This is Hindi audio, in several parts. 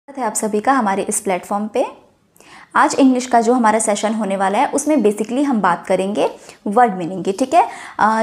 स्वागत है आप सभी का हमारे इस प्लेटफॉर्म पे। आज इंग्लिश का जो हमारा सेशन होने वाला है उसमें बेसिकली हम बात करेंगे वर्ड मीनिंग की। ठीक है,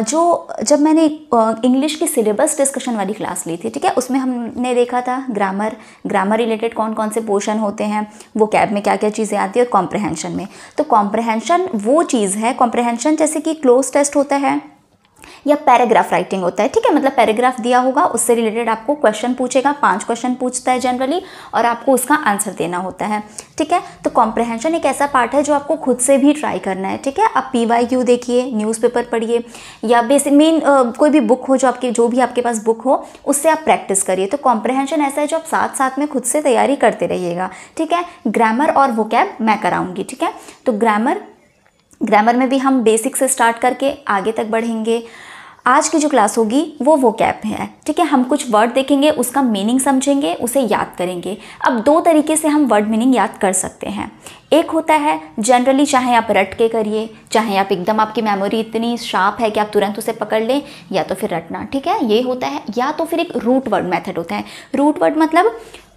जब मैंने इंग्लिश की सिलेबस डिस्कशन वाली क्लास ली थी, ठीक है, उसमें हमने देखा था ग्रामर रिलेटेड कौन कौन से पोर्शन होते हैं, वो कैब में क्या क्या चीज़ें आती है, और कॉम्प्रहेंशन में। तो कॉम्प्रहेंशन वो चीज़ है, कॉम्प्रहेंशन जैसे कि क्लोज टेस्ट होता है या पैराग्राफ राइटिंग होता है। ठीक है, मतलब पैराग्राफ दिया होगा, उससे रिलेटेड आपको क्वेश्चन पूछेगा, 5 क्वेश्चन पूछता है जनरली, और आपको उसका आंसर देना होता है। ठीक है, तो कॉम्प्रहेंशन एक ऐसा पार्ट है जो आपको खुद से भी ट्राई करना है। ठीक है, आप PYQ देखिए, न्यूज़पेपर पढ़िए, या बेसिक कोई भी बुक हो जो भी आपके पास बुक हो, उससे आप प्रैक्टिस करिए। तो कॉम्प्रहेंशन ऐसा है जो आप साथ साथ में खुद से तैयारी करते रहिएगा। ठीक है, ग्रामर और वोकैब मैं कराऊंगी। ठीक है, तो ग्रामर में भी हम बेसिक से स्टार्ट करके आगे तक बढ़ेंगे। आज की जो क्लास होगी वो वोकैब है। ठीक है, हम कुछ वर्ड देखेंगे, उसका मीनिंग समझेंगे, उसे याद करेंगे। अब 2 तरीके से हम वर्ड मीनिंग याद कर सकते हैं। एक होता है जनरली, चाहे आप रट के करिए, चाहे आप एकदम, आपकी मेमोरी इतनी शार्प है कि आप तुरंत उसे पकड़ लें, या तो फिर रटना। ठीक है, ये होता है। या तो फिर एक रूट वर्ड मेथड होता है। रूट वर्ड मतलब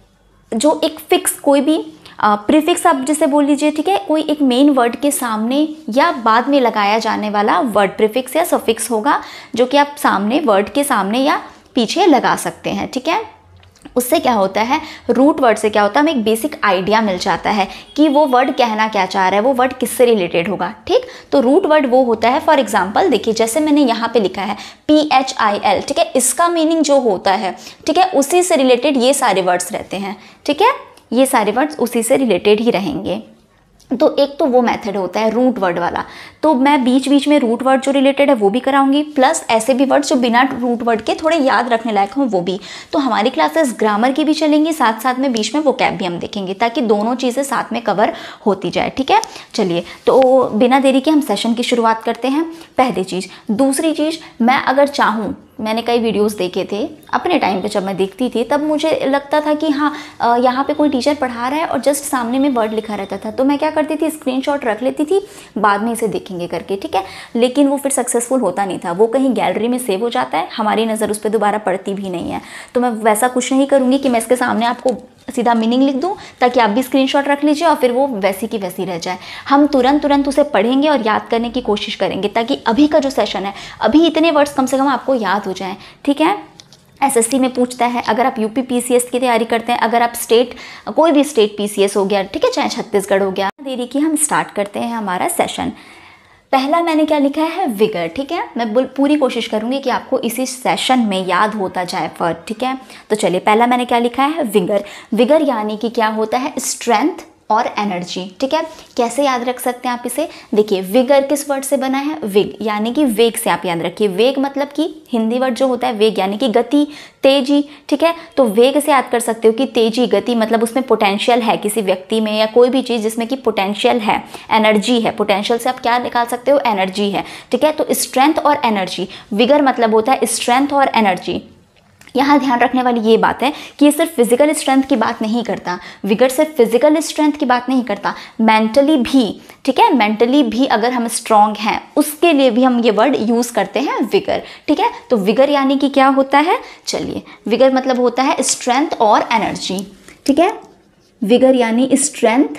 जो एक फिक्स कोई भी प्रीफिक्स आप जैसे बोल लीजिए। ठीक है, कोई एक मेन वर्ड के सामने या बाद में लगाया जाने वाला वर्ड प्रीफिक्स या सफिक्स होगा, जो कि आप सामने वर्ड के सामने या पीछे लगा सकते हैं। ठीक है, उससे क्या होता है, रूट वर्ड से क्या होता है, हमें एक बेसिक आइडिया मिल जाता है कि वो वर्ड कहना क्या चाह रहा है, वो वर्ड किससे रिलेटेड होगा। ठीक, तो रूट वर्ड वो होता है, फॉर एग्जांपल देखिए, जैसे मैंने यहाँ पे लिखा है PHIL। ठीक है, इसका मीनिंग जो होता है, ठीक है, उसी से रिलेटेड ये सारे वर्ड्स रहते हैं। ठीक है, ये सारे वर्ड्स उसी से रिलेटेड ही रहेंगे। तो एक तो वो मेथड होता है रूट वर्ड वाला। तो मैं बीच बीच में रूट वर्ड जो रिलेटेड है वो भी कराऊंगी, प्लस ऐसे भी वर्ड्स जो बिना रूट वर्ड के थोड़े याद रखने लायक हों वो भी। तो हमारी क्लासेस ग्रामर की भी चलेंगी, साथ साथ में बीच में वोकैब भी हम देखेंगे, ताकि दोनों चीज़ें साथ में कवर होती जाए। ठीक है, चलिए, तो बिना देरी के हम सेशन की शुरुआत करते हैं। पहली चीज़। दूसरी चीज़, मैं अगर चाहूँ, मैंने कई वीडियोस देखे थे अपने टाइम पे, जब मैं देखती थी तब मुझे लगता था कि हाँ, यहाँ पे कोई टीचर पढ़ा रहा है और जस्ट सामने में वर्ड लिखा रहता था, तो मैं क्या करती थी, स्क्रीनशॉट रख लेती थी, बाद में इसे देखेंगे करके। ठीक है, लेकिन वो फिर सक्सेसफुल होता नहीं था, वो कहीं गैलरी में सेव हो जाता है, हमारी नज़र उस पर दोबारा पड़ती भी नहीं है। तो मैं वैसा कुछ नहीं करूँगी कि मैं इसके सामने आपको सीधा मीनिंग लिख दूं ताकि आप भी स्क्रीनशॉट रख लीजिए और फिर वो वैसी की वैसी रह जाए। हम तुरंत उसे पढ़ेंगे और याद करने की कोशिश करेंगे, ताकि अभी का जो सेशन है, अभी इतने वर्ड्स कम से कम आपको याद हो जाएं। ठीक है, SSC में पूछता है, अगर आप UP PCS की तैयारी करते हैं, अगर आप कोई भी स्टेट PCS हो गया, ठीक है, चाहे छत्तीसगढ़ हो गया, देरी की हम स्टार्ट करते हैं हमारा सेशन। पहला मैंने क्या लिखा है, विगर। ठीक है, मैं पूरी कोशिश करूंगी कि आपको इसी सेशन में याद होता जाए वर्ड। ठीक है, तो चलिए, पहला मैंने क्या लिखा है, विगर। विगर यानी कि क्या होता है, स्ट्रेंथ और एनर्जी। ठीक है, कैसे याद रख सकते हैं आप इसे, देखिए, विगर किस वर्ड से बना है, विग, यानी कि वेग से आप याद रखिए। वेग मतलब कि हिंदी वर्ड जो होता है वेग, यानी कि गति, तेजी। ठीक है, तो वेग से याद कर सकते हो कि तेजी, गति, मतलब उसमें पोटेंशियल है किसी व्यक्ति में, या कोई भी चीज़ जिसमें कि पोटेंशियल है, एनर्जी है। पोटेंशियल से आप क्या निकाल सकते हो, एनर्जी है। ठीक है, तो स्ट्रेंथ और एनर्जी, विगर मतलब होता है स्ट्रेंथ और एनर्जी। यहाँ ध्यान रखने वाली ये बात है कि ये सिर्फ फिजिकल स्ट्रेंथ की बात नहीं करता, विगर सिर्फ फिजिकल स्ट्रेंथ की बात नहीं करता, मेंटली भी। ठीक है, मेंटली भी अगर हम स्ट्रांग हैं, उसके लिए भी हम ये वर्ड यूज़ करते हैं, विगर। ठीक है, तो विगर यानी कि क्या होता है, चलिए, विगर मतलब होता है स्ट्रेंथ और एनर्जी। ठीक है, विगर यानी स्ट्रेंथ,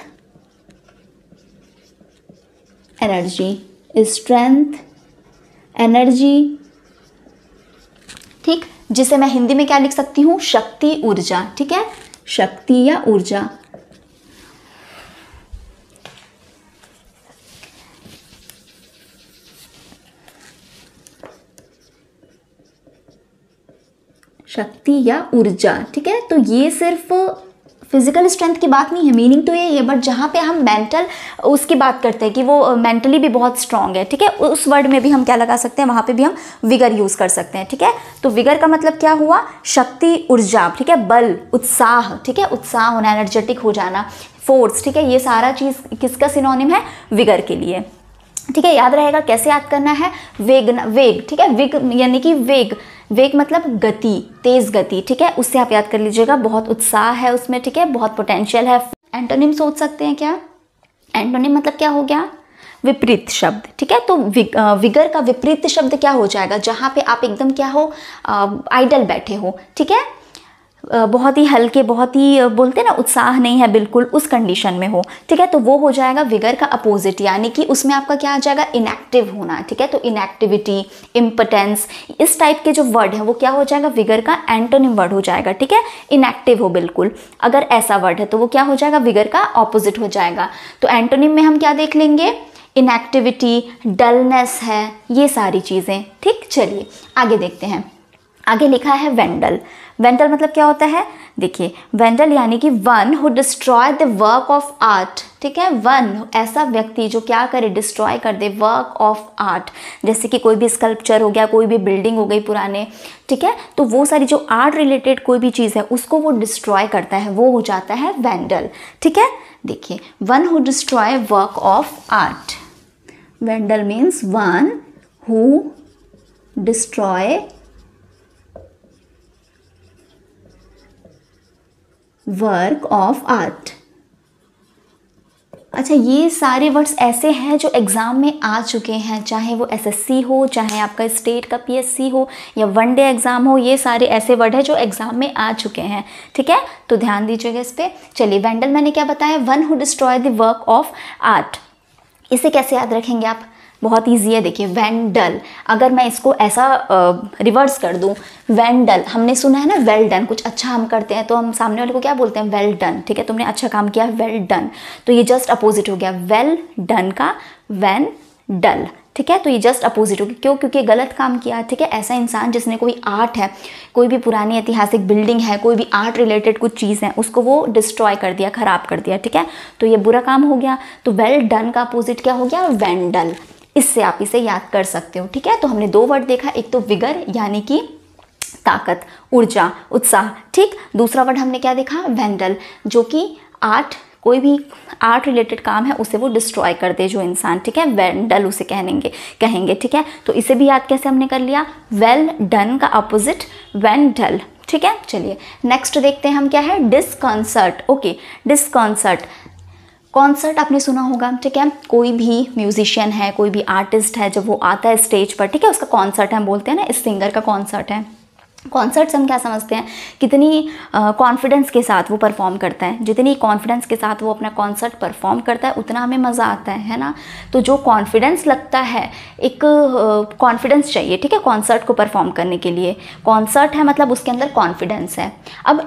एनर्जी, स्ट्रेंथ, एनर्जी। ठीक, जिसे मैं हिंदी में क्या लिख सकती हूँ, शक्ति, ऊर्जा। ठीक है, शक्ति या ऊर्जा। शक्ति या ऊर्जा। ठीक है, तो ये सिर्फ फिजिकल स्ट्रेंथ की बात नहीं है, मीनिंग तो ये है, बट जहाँ पे हम मेंटल उसकी बात करते हैं कि वो मेंटली भी बहुत स्ट्रांग है। ठीक है, उस वर्ड में भी हम क्या लगा सकते हैं, वहाँ पे भी हम विगर यूज़ कर सकते हैं। ठीक है, तो विगर का मतलब क्या हुआ, शक्ति, ऊर्जा। ठीक है, बल, उत्साह। ठीक है, उत्साह होना, एनर्जेटिक हो जाना, फोर्स। ठीक है, ये सारा चीज़ किसका सिनोनिम है, विगर के लिए। ठीक है, याद रहेगा, कैसे याद करना है, वेग। ठीक है, विग यानी कि वेग मतलब गति, तेज गति। ठीक है, उससे आप याद कर लीजिएगा, बहुत उत्साह है उसमें। ठीक है, बहुत पोटेंशियल है। एंटोनिम सोच सकते हैं क्या, एंटोनिम मतलब क्या हो गया, विपरीत शब्द। ठीक है, तो विगर का विपरीत शब्द क्या हो जाएगा, जहाँ पे आप एकदम क्या हो, आइडल बैठे हो। ठीक है, बहुत ही हल्के, बहुत ही बोलते हैं ना उत्साह नहीं है बिल्कुल, उस कंडीशन में हो, ठीक है, तो वो हो जाएगा विगर का अपोजिट, यानी कि उसमें आपका क्या आ जाएगा, इनएक्टिव होना, ठीक है। तो इनएक्टिविटी, इम्पोटेंस, इस टाइप के जो वर्ड है वो क्या हो जाएगा, विगर का एंटोनिम वर्ड हो जाएगा, ठीक है। इनएक्टिव हो बिल्कुल, अगर ऐसा वर्ड है तो वो क्या हो जाएगा, विगर का ऑपोजिट हो जाएगा। तो एंटोनिम में हम क्या देख लेंगे, इनएक्टिविटी, डलनेस है, ये सारी चीज़ें, ठीक। चलिए आगे देखते हैं। आगे लिखा है वेंडल। वेंडल मतलब क्या होता है, देखिए वेंडल यानी कि one who destroy the work of art, ठीक है। वन ऐसा व्यक्ति जो क्या करे, डिस्ट्रॉय कर दे वर्क ऑफ आर्ट, जैसे कि कोई भी स्कल्पचर हो गया, कोई भी बिल्डिंग हो गई पुराने, ठीक है, तो वो सारी जो आर्ट रिलेटेड कोई भी चीज़ है उसको वो डिस्ट्रॉय करता है, वो हो जाता है वेंडल, ठीक है। देखिए one who destroy work of art, vandal means one who destroy work of art. अच्छा, ये सारे वर्ड्स ऐसे हैं जो एग्ज़ाम में आ चुके हैं, चाहे वो एसएससी हो, चाहे आपका स्टेट का पीएससी हो या वनडे एग्ज़ाम हो, ये सारे ऐसे वर्ड हैं जो एग्ज़ाम में आ चुके हैं, ठीक है, तो ध्यान दीजिएगा इस पर। चलिए वेंडल मैंने क्या बताया, one who destroy the work of art. इसे कैसे याद रखेंगे आप, बहुत ईजी है। देखिए वेंडल, अगर मैं इसको ऐसा रिवर्स कर दूं, वेंडल, हमने सुना है ना वेल डन, कुछ अच्छा हम करते हैं तो हम सामने वाले को क्या बोलते हैं, वेल डन, ठीक है, तुमने अच्छा काम किया, वेल डन। तो ये जस्ट अपोजिट हो गया, वेल डन का वेन डल, ठीक है, तो ये जस्ट अपोजिट हो गया। क्यों, क्योंकि गलत काम किया, ठीक है। ऐसा इंसान जिसने कोई आर्ट है, कोई भी पुरानी ऐतिहासिक बिल्डिंग है, कोई भी आर्ट रिलेटेड कुछ चीज़ है, उसको वो डिस्ट्रॉय कर दिया, खराब कर दिया, ठीक है, तो ये बुरा काम हो गया। तो वेल डन का अपोजिट क्या हो गया, वेंडल। इससे आप इसे याद कर सकते हो, ठीक है। तो हमने दो वर्ड देखा, एक तो विगर यानी कि ताकत, ऊर्जा, उत्साह, ठीक। दूसरा वर्ड हमने क्या देखा, वेंडल, जो कि आर्ट, कोई भी आर्ट रिलेटेड काम है उसे वो डिस्ट्रॉय कर दे जो इंसान, ठीक है, वेंडल उसे कहेंगे, ठीक है। तो इसे भी याद कैसे हमने कर लिया, वेल डन का अपोजिट वेंडल, ठीक है। चलिए नेक्स्ट देखते हैं हम क्या है, डिस्कॉन्सर्ट। ओके, डिस्कॉन्सर्ट, कॉन्सर्ट आपने सुना होगा, ठीक है, कोई भी म्यूजिशियन है, कोई भी आर्टिस्ट है, जब वो आता है स्टेज पर, ठीक है, उसका कॉन्सर्ट हम बोलते हैं ना, इस सिंगर का कॉन्सर्ट है। कॉन्सर्ट से हम क्या समझते हैं, कितनी कॉन्फिडेंस के साथ वो परफॉर्म करता है, जितनी कॉन्फिडेंस के साथ वो अपना कॉन्सर्ट परफॉर्म करता है उतना हमें मज़ा आता है ना। तो जो कॉन्फिडेंस लगता है, एक कॉन्फिडेंस चाहिए, ठीक है, कॉन्सर्ट को परफॉर्म करने के लिए। कॉन्सर्ट है मतलब उसके अंदर कॉन्फिडेंस है।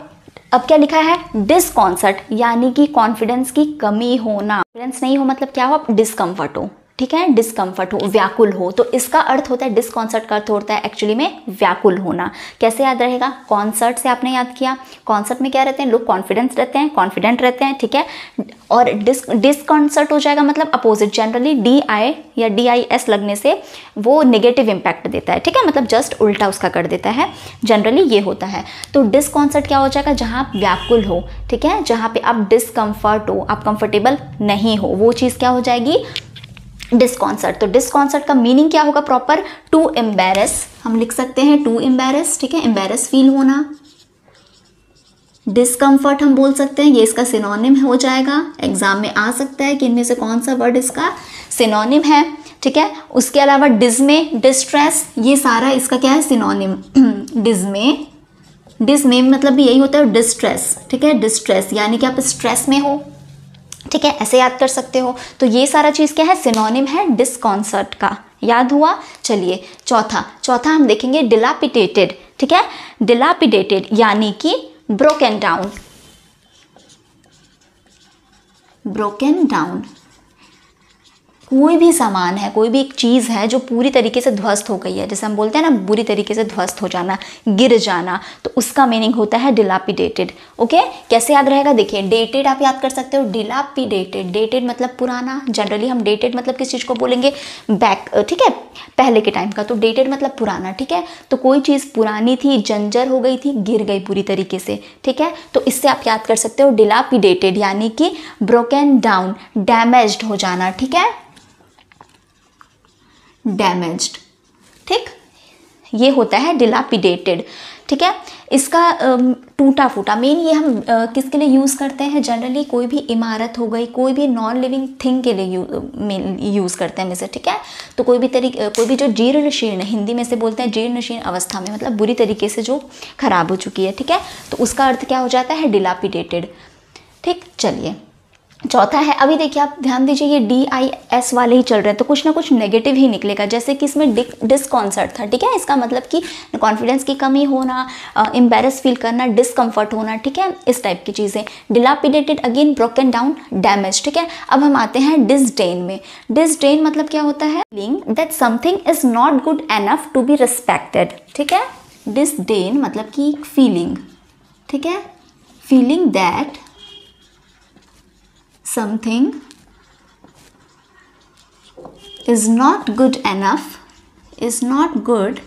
अब क्या लिखा है, डिसकॉन्सर्ट, यानी कि कॉन्फिडेंस की कमी होना। कॉन्फिडेंस नहीं हो मतलब क्या हो, आप डिस्कम्फर्ट हो, ठीक है, डिस्कम्फर्ट हो, व्याकुल हो, तो इसका अर्थ होता है, डिस्कॉन्सर्ट का अर्थ होता है एक्चुअली में व्याकुल होना। कैसे याद रहेगा, कॉन्सर्ट से आपने याद किया, कॉन्सर्ट में क्या रहते हैं लोग, कॉन्फिडेंस रहते हैं, कॉन्फिडेंट रहते हैं, ठीक है। और डिस्कॉन्सर्ट हो जाएगा मतलब अपोजिट, जनरली DI या DIS लगने से वो नेगेटिव इम्पैक्ट देता है, ठीक है, मतलब जस्ट उल्टा उसका कर देता है, जनरली ये होता है। तो डिस्कॉन्सर्ट क्या हो जाएगा, जहाँ आप व्याकुल हो, ठीक है, जहाँ पे आप डिस्कम्फर्ट हो, आप कंफर्टेबल नहीं हो, वो चीज़ क्या हो जाएगी, डिस्कॉन्सर्ट। तो डिस्कॉन्सर्ट का मीनिंग क्या होगा प्रॉपर, टू एम्बेरस, हम लिख सकते हैं टू एम्बेरस, ठीक है, एम्बेरस फील होना। डिस्कम्फर्ट हम बोल सकते हैं, ये इसका सिनोनिम हो जाएगा, एग्जाम में आ सकता है कि इनमें से कौन सा वर्ड इसका सिनोनिम है, ठीक है। उसके अलावा डिस्मे, डिस्ट्रेस, ये सारा इसका क्या है, सिनोनिम। डिस्मे मतलब भी यही होता है, डिस्ट्रेस, ठीक है, डिस्ट्रेस यानी कि आप स्ट्रेस में हो, ठीक है, ऐसे याद कर सकते हो। तो ये सारा चीज़ क्या है, सिनोनिम है डिस्कॉन्सर्ट का, याद हुआ। चलिए चौथा हम देखेंगे डिलापिडेटेड, ठीक है, डिलापिडेटेड यानी कि ब्रोकन डाउन, ब्रोकन डाउन, कोई भी सामान है, कोई भी एक चीज़ है जो पूरी तरीके से ध्वस्त हो गई है, जैसे हम बोलते हैं ना बुरी तरीके से ध्वस्त हो जाना, गिर जाना, तो उसका मीनिंग होता है डिलापिडेटेड। ओके, कैसे याद रहेगा, देखिए डेटेड आप याद कर सकते हो, डिलापिडेटेड, डेटेड मतलब पुराना, जनरली हम डेटेड मतलब किस चीज़ को बोलेंगे, बैक, ठीक है, पहले के टाइम का, तो डेटेड मतलब पुराना, ठीक है। तो कोई चीज़ पुरानी थी, जंजर हो गई थी, गिर गई पूरी तरीके से, ठीक है, तो इससे आप याद कर सकते हो डिलापिडेटेड यानी कि ब्रोकन डाउन, डैमेज्ड हो जाना, ठीक है, डैमेज्ड, ठीक, ये होता है डिलापिडेटेड, ठीक है। इसका टूटा फूटा। मेन ये हम किसके लिए यूज़ करते हैं जनरली, कोई भी इमारत हो गई, कोई भी नॉन लिविंग थिंग के लिए यूज़ करते हैं इसे, ठीक है। तो कोई भी जो जीर्ण शीर्ण, हिंदी में से बोलते हैं जीर्ण शीर्ण अवस्था में, मतलब बुरी तरीके से जो खराब हो चुकी है, ठीक है। तो उसका अर्थ क्या हो जाता है, डिलापिडेटेड। ठीक, चलिए चौथा है, अभी देखिए आप ध्यान दीजिए, ये DIS वाले ही चल रहे हैं, तो कुछ ना कुछ नेगेटिव ही निकलेगा। जैसे कि इसमें डिस्कॉन्सर्ट था, ठीक है। इसका मतलब कि कॉन्फिडेंस की कमी होना, एम्बेरस फील करना, डिस्कम्फर्ट होना, ठीक है, इस टाइप की चीज़ें। Dilapidated again broken down, damage, ठीक है। अब हम आते हैं डिसडेन में। डिसडेन मतलब क्या होता है, feeling that something is not good enough to be respected, ठीक है। डिसडेन मतलब कि फीलिंग, ठीक है, feeling that something is not good enough, is not good,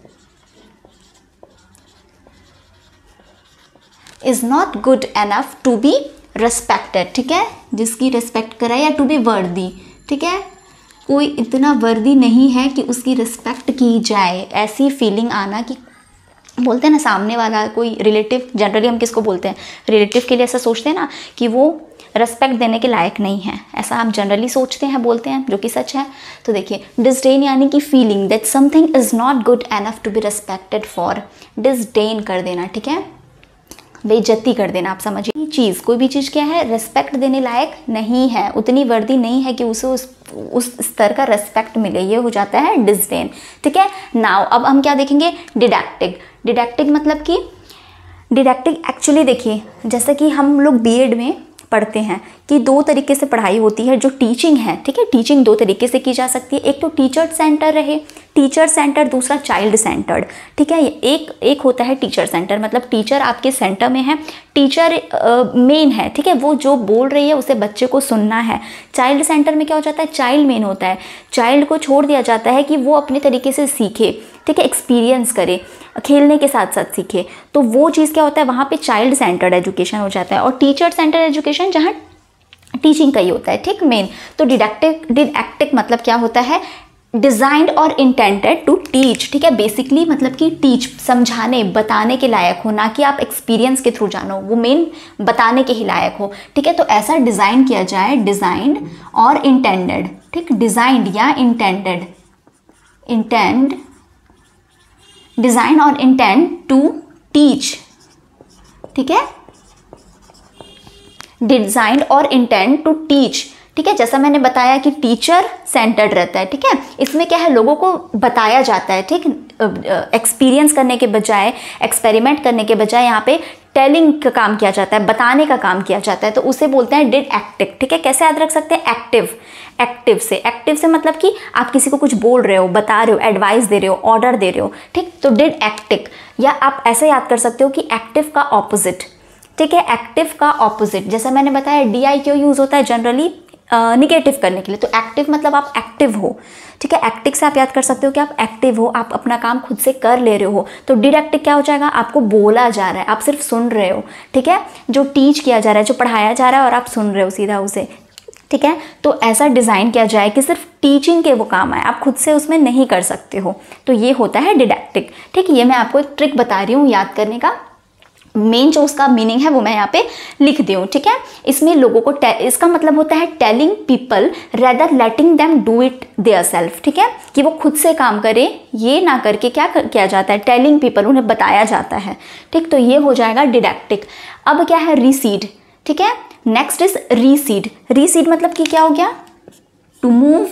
is not good enough to be respected, ठीक है, जिसकी रिस्पेक्ट कराए, या टू बी वर्दी, ठीक है, कोई इतना वर्दी नहीं है कि उसकी रिस्पेक्ट की जाए, ऐसी फीलिंग आना कि बोलते हैं ना सामने वाला कोई रिलेटिव, जनरली हम किसको बोलते हैं, रिलेटिव के लिए ऐसा सोचते हैं ना कि वो रेस्पेक्ट देने के लायक नहीं है, ऐसा हम जनरली सोचते हैं, बोलते हैं, जो कि सच है। तो देखिए डिसडेन यानी कि feeling that something is not good enough to be respected for, disdain कर देना, ठीक है, बेइज्जती कर देना, आप समझिए। चीज़, कोई भी चीज़ क्या है, रेस्पेक्ट देने लायक नहीं है, उतनी वर्दी नहीं है कि उसे उस स्तर का रेस्पेक्ट मिले, ये हो जाता है डिसडेन, ठीक है। नाउ अब हम क्या देखेंगे, डिडैक्टिक। डिडैक्टिक मतलब कि डिडैक्टिक एक्चुअली देखिए, जैसे कि हम लोग B.Ed में पढ़ते हैं कि 2 तरीके से पढ़ाई होती है, जो टीचिंग है, ठीक है, टीचिंग 2 तरीके से की जा सकती है। एक तो टीचर सेंटर रहे, टीचर सेंटर, दूसरा चाइल्ड सेंटर्ड, ठीक है। एक होता है टीचर सेंटर, मतलब टीचर आपके सेंटर में है, टीचर मेन है, ठीक है, वो जो बोल रही है उसे बच्चे को सुनना है। चाइल्ड सेंटर में क्या हो जाता है, चाइल्ड मेन होता है, चाइल्ड को छोड़ दिया जाता है कि वो अपने तरीके से सीखे, ठीक है, एक्सपीरियंस करे, खेलने के साथ साथ सीखे। तो वो चीज़ क्या होता है, वहाँ पे चाइल्ड सेंटर्ड एजुकेशन हो जाता है। और टीचर सेंटर्ड एजुकेशन जहाँ टीचिंग का ही होता है, ठीक, मेन। तो डिडैक्टिक मतलब क्या होता है, डिज़ाइंड और इंटेंटेड टू टीच, ठीक है, बेसिकली मतलब कि टीच, समझाने, बताने के लायक हो, ना कि आप एक्सपीरियंस के थ्रू जानो, वो मेन बताने के ही लायक हो, ठीक है। तो ऐसा डिज़ाइन किया जाए, डिज़ाइंड और इंटेंडेड, ठीक, डिज़ाइंड या इंटेंडेड, इंटेंड, डिज़ाइन और इंटेंड टू टीच, ठीक है, डिज़ाइन और इंटेंड टू टीच, ठीक है। जैसा मैंने बताया कि टीचर सेंटर्ड रहता है, ठीक है, इसमें क्या है, लोगों को बताया जाता है, ठीक, एक्सपीरियंस करने के बजाय, एक्सपेरिमेंट करने के बजाय यहाँ पे टेलिंग का काम किया जाता है, बताने का काम किया जाता है, तो उसे बोलते हैं डिडैक्टिक, ठीक है। कैसे याद रख सकते हैं, एक्टिव, एक्टिव से मतलब कि आप किसी को कुछ बोल रहे हो, बता रहे हो, एडवाइस दे रहे हो, ऑर्डर दे रहे हो, ठीक, तो डिडैक्टिक। या आप ऐसे याद कर सकते हो कि एक्टिव का ऑपोजिट, ठीक है, एक्टिव का ऑपोजिट, जैसा मैंने बताया DI क्यों यूज़ होता है जनरली, निगेटिव करने के लिए, तो एक्टिव मतलब आप एक्टिव हो, ठीक है। एक्टिव से आप याद कर सकते हो कि आप एक्टिव हो, आप अपना काम खुद से कर ले रहे हो। तो डिडैक्टिव क्या हो जाएगा, आपको बोला जा रहा है, आप सिर्फ सुन रहे हो, ठीक है, जो टीच किया जा रहा है, जो पढ़ाया जा रहा है और आप सुन रहे हो सीधा उसे, ठीक है। तो ऐसा डिज़ाइन किया जाए कि सिर्फ टीचिंग के वो काम आए, आप खुद से उसमें नहीं कर सकते हो, तो ये होता है डिडैक्टिक, ठीक। ये मैं आपको एक ट्रिक बता रही हूँ याद करने का, मेन जो उसका मीनिंग है वो मैं यहाँ पे लिख दी हूँ, ठीक है। इसमें लोगों को इसका मतलब होता है telling people rather letting them do it their self, ठीक है, कि वो खुद से काम करे, ये ना करके क्या किया जाता है, टेलिंग पीपल, उन्हें बताया जाता है, ठीक। तो ये हो जाएगा डिडैक्टिक। अब क्या है, रिसीड, ठीक है। Next is रीसीड। रीसीड मतलब कि क्या हो गया, टू मूव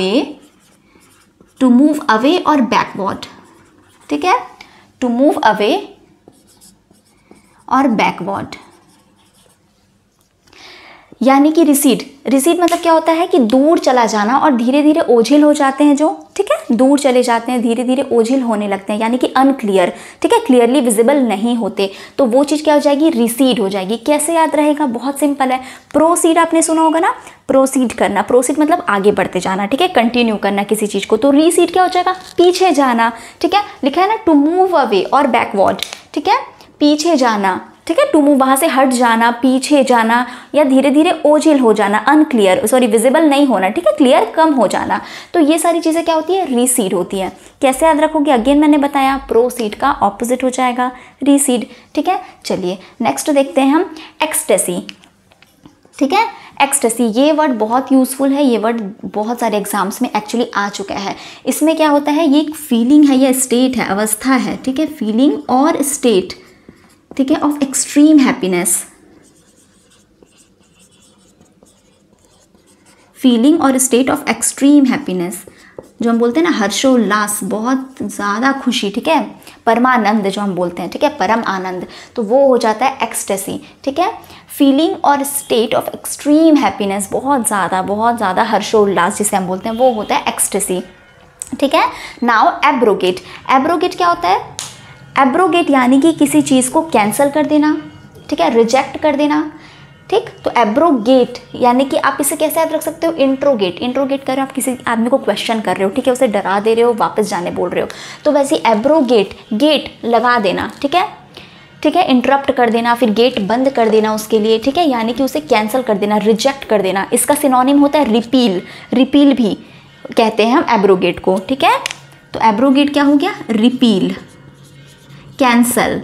अवे और बैकवर्ड, ठीक है, टू मूव अवे और बैकवर्ड, यानी कि रिसीड मतलब क्या होता है कि दूर चला जाना और धीरे धीरे ओझिल हो जाते हैं जो, ठीक है, दूर चले जाते हैं, धीरे धीरे ओझिल होने लगते हैं, यानी कि अनक्लियर, ठीक है, क्लियरली विजिबल नहीं होते, तो वो चीज़ क्या हो जाएगी, रिसीड हो जाएगी। कैसे याद रहेगा, बहुत सिंपल है, प्रोसीड आपने सुना होगा ना, प्रोसीड करना, प्रोसीड मतलब आगे बढ़ते जाना, ठीक है, कंटिन्यू करना किसी चीज़ को, तो रिसीड क्या हो जाएगा, पीछे जाना, ठीक है, लिखा है ना, टू मूव अवे और बैकवर्ड, ठीक है, पीछे जाना, ठीक है, टू मूव वहाँ से हट जाना, पीछे जाना, या धीरे धीरे ओझिल हो जाना, अनक्लियर, सॉरी विजिबल नहीं होना, ठीक है, क्लियर कम हो जाना। तो ये सारी चीज़ें क्या होती है, रीसीड होती है। कैसे याद रखोगे, अगेन मैंने बताया प्रोसीड का ऑपोजिट हो जाएगा रीसीड। ठीक है, चलिए नेक्स्ट देखते हैं हम एक्सटेसी। ठीक है, एक्सटेसी ये वर्ड बहुत यूज़फुल है, ये वर्ड बहुत सारे एग्जाम्स में एक्चुअली आ चुका है। इसमें क्या होता है, ये एक फीलिंग है या स्टेट है, अवस्था है, ठीक है, फीलिंग और स्टेट, ठीक है, ऑफ एक्सट्रीम हैप्पीनेस, फीलिंग और स्टेट ऑफ एक्सट्रीम हैप्पीनेस, जो हम बोलते हैं ना हर्षोल्लास, बहुत ज़्यादा खुशी, ठीक है, परमानंद जो हम बोलते हैं, ठीक है, परम आनंद, तो वो हो जाता है एक्सटेसी। ठीक है, फीलिंग और स्टेट ऑफ एक्सट्रीम हैप्पीनेस, बहुत ज़्यादा हर्षोल्लास जिसे हम बोलते हैं, वो होता है एक्सटेसी। ठीक है, नाउ एब्रोगेट। एब्रोगेट क्या होता है, एब्रोगेट यानी कि किसी चीज़ को कैंसिल कर देना, ठीक है, रिजेक्ट कर देना। ठीक, तो एब्रोगेट यानी कि आप इसे कैसे याद रख सकते हो, इंट्रोगेट, इंट्रोगेट कर रहे हो, आप किसी आदमी को क्वेश्चन कर रहे हो, ठीक है, उसे डरा दे रहे हो, वापस जाने बोल रहे हो, तो वैसे एब्रोगेट, गेट लगा देना, ठीक है, ठीक है, इंटरप्ट कर देना, फिर गेट बंद कर देना उसके लिए, ठीक है, यानी कि उसे कैंसिल कर देना, रिजेक्ट कर देना। इसका सिनोनिम होता है रिपील, रिपील भी कहते हैं हम एब्रोगेट को। ठीक है, तो एब्रोगेट क्या हो गया, रिपील, कैंसल,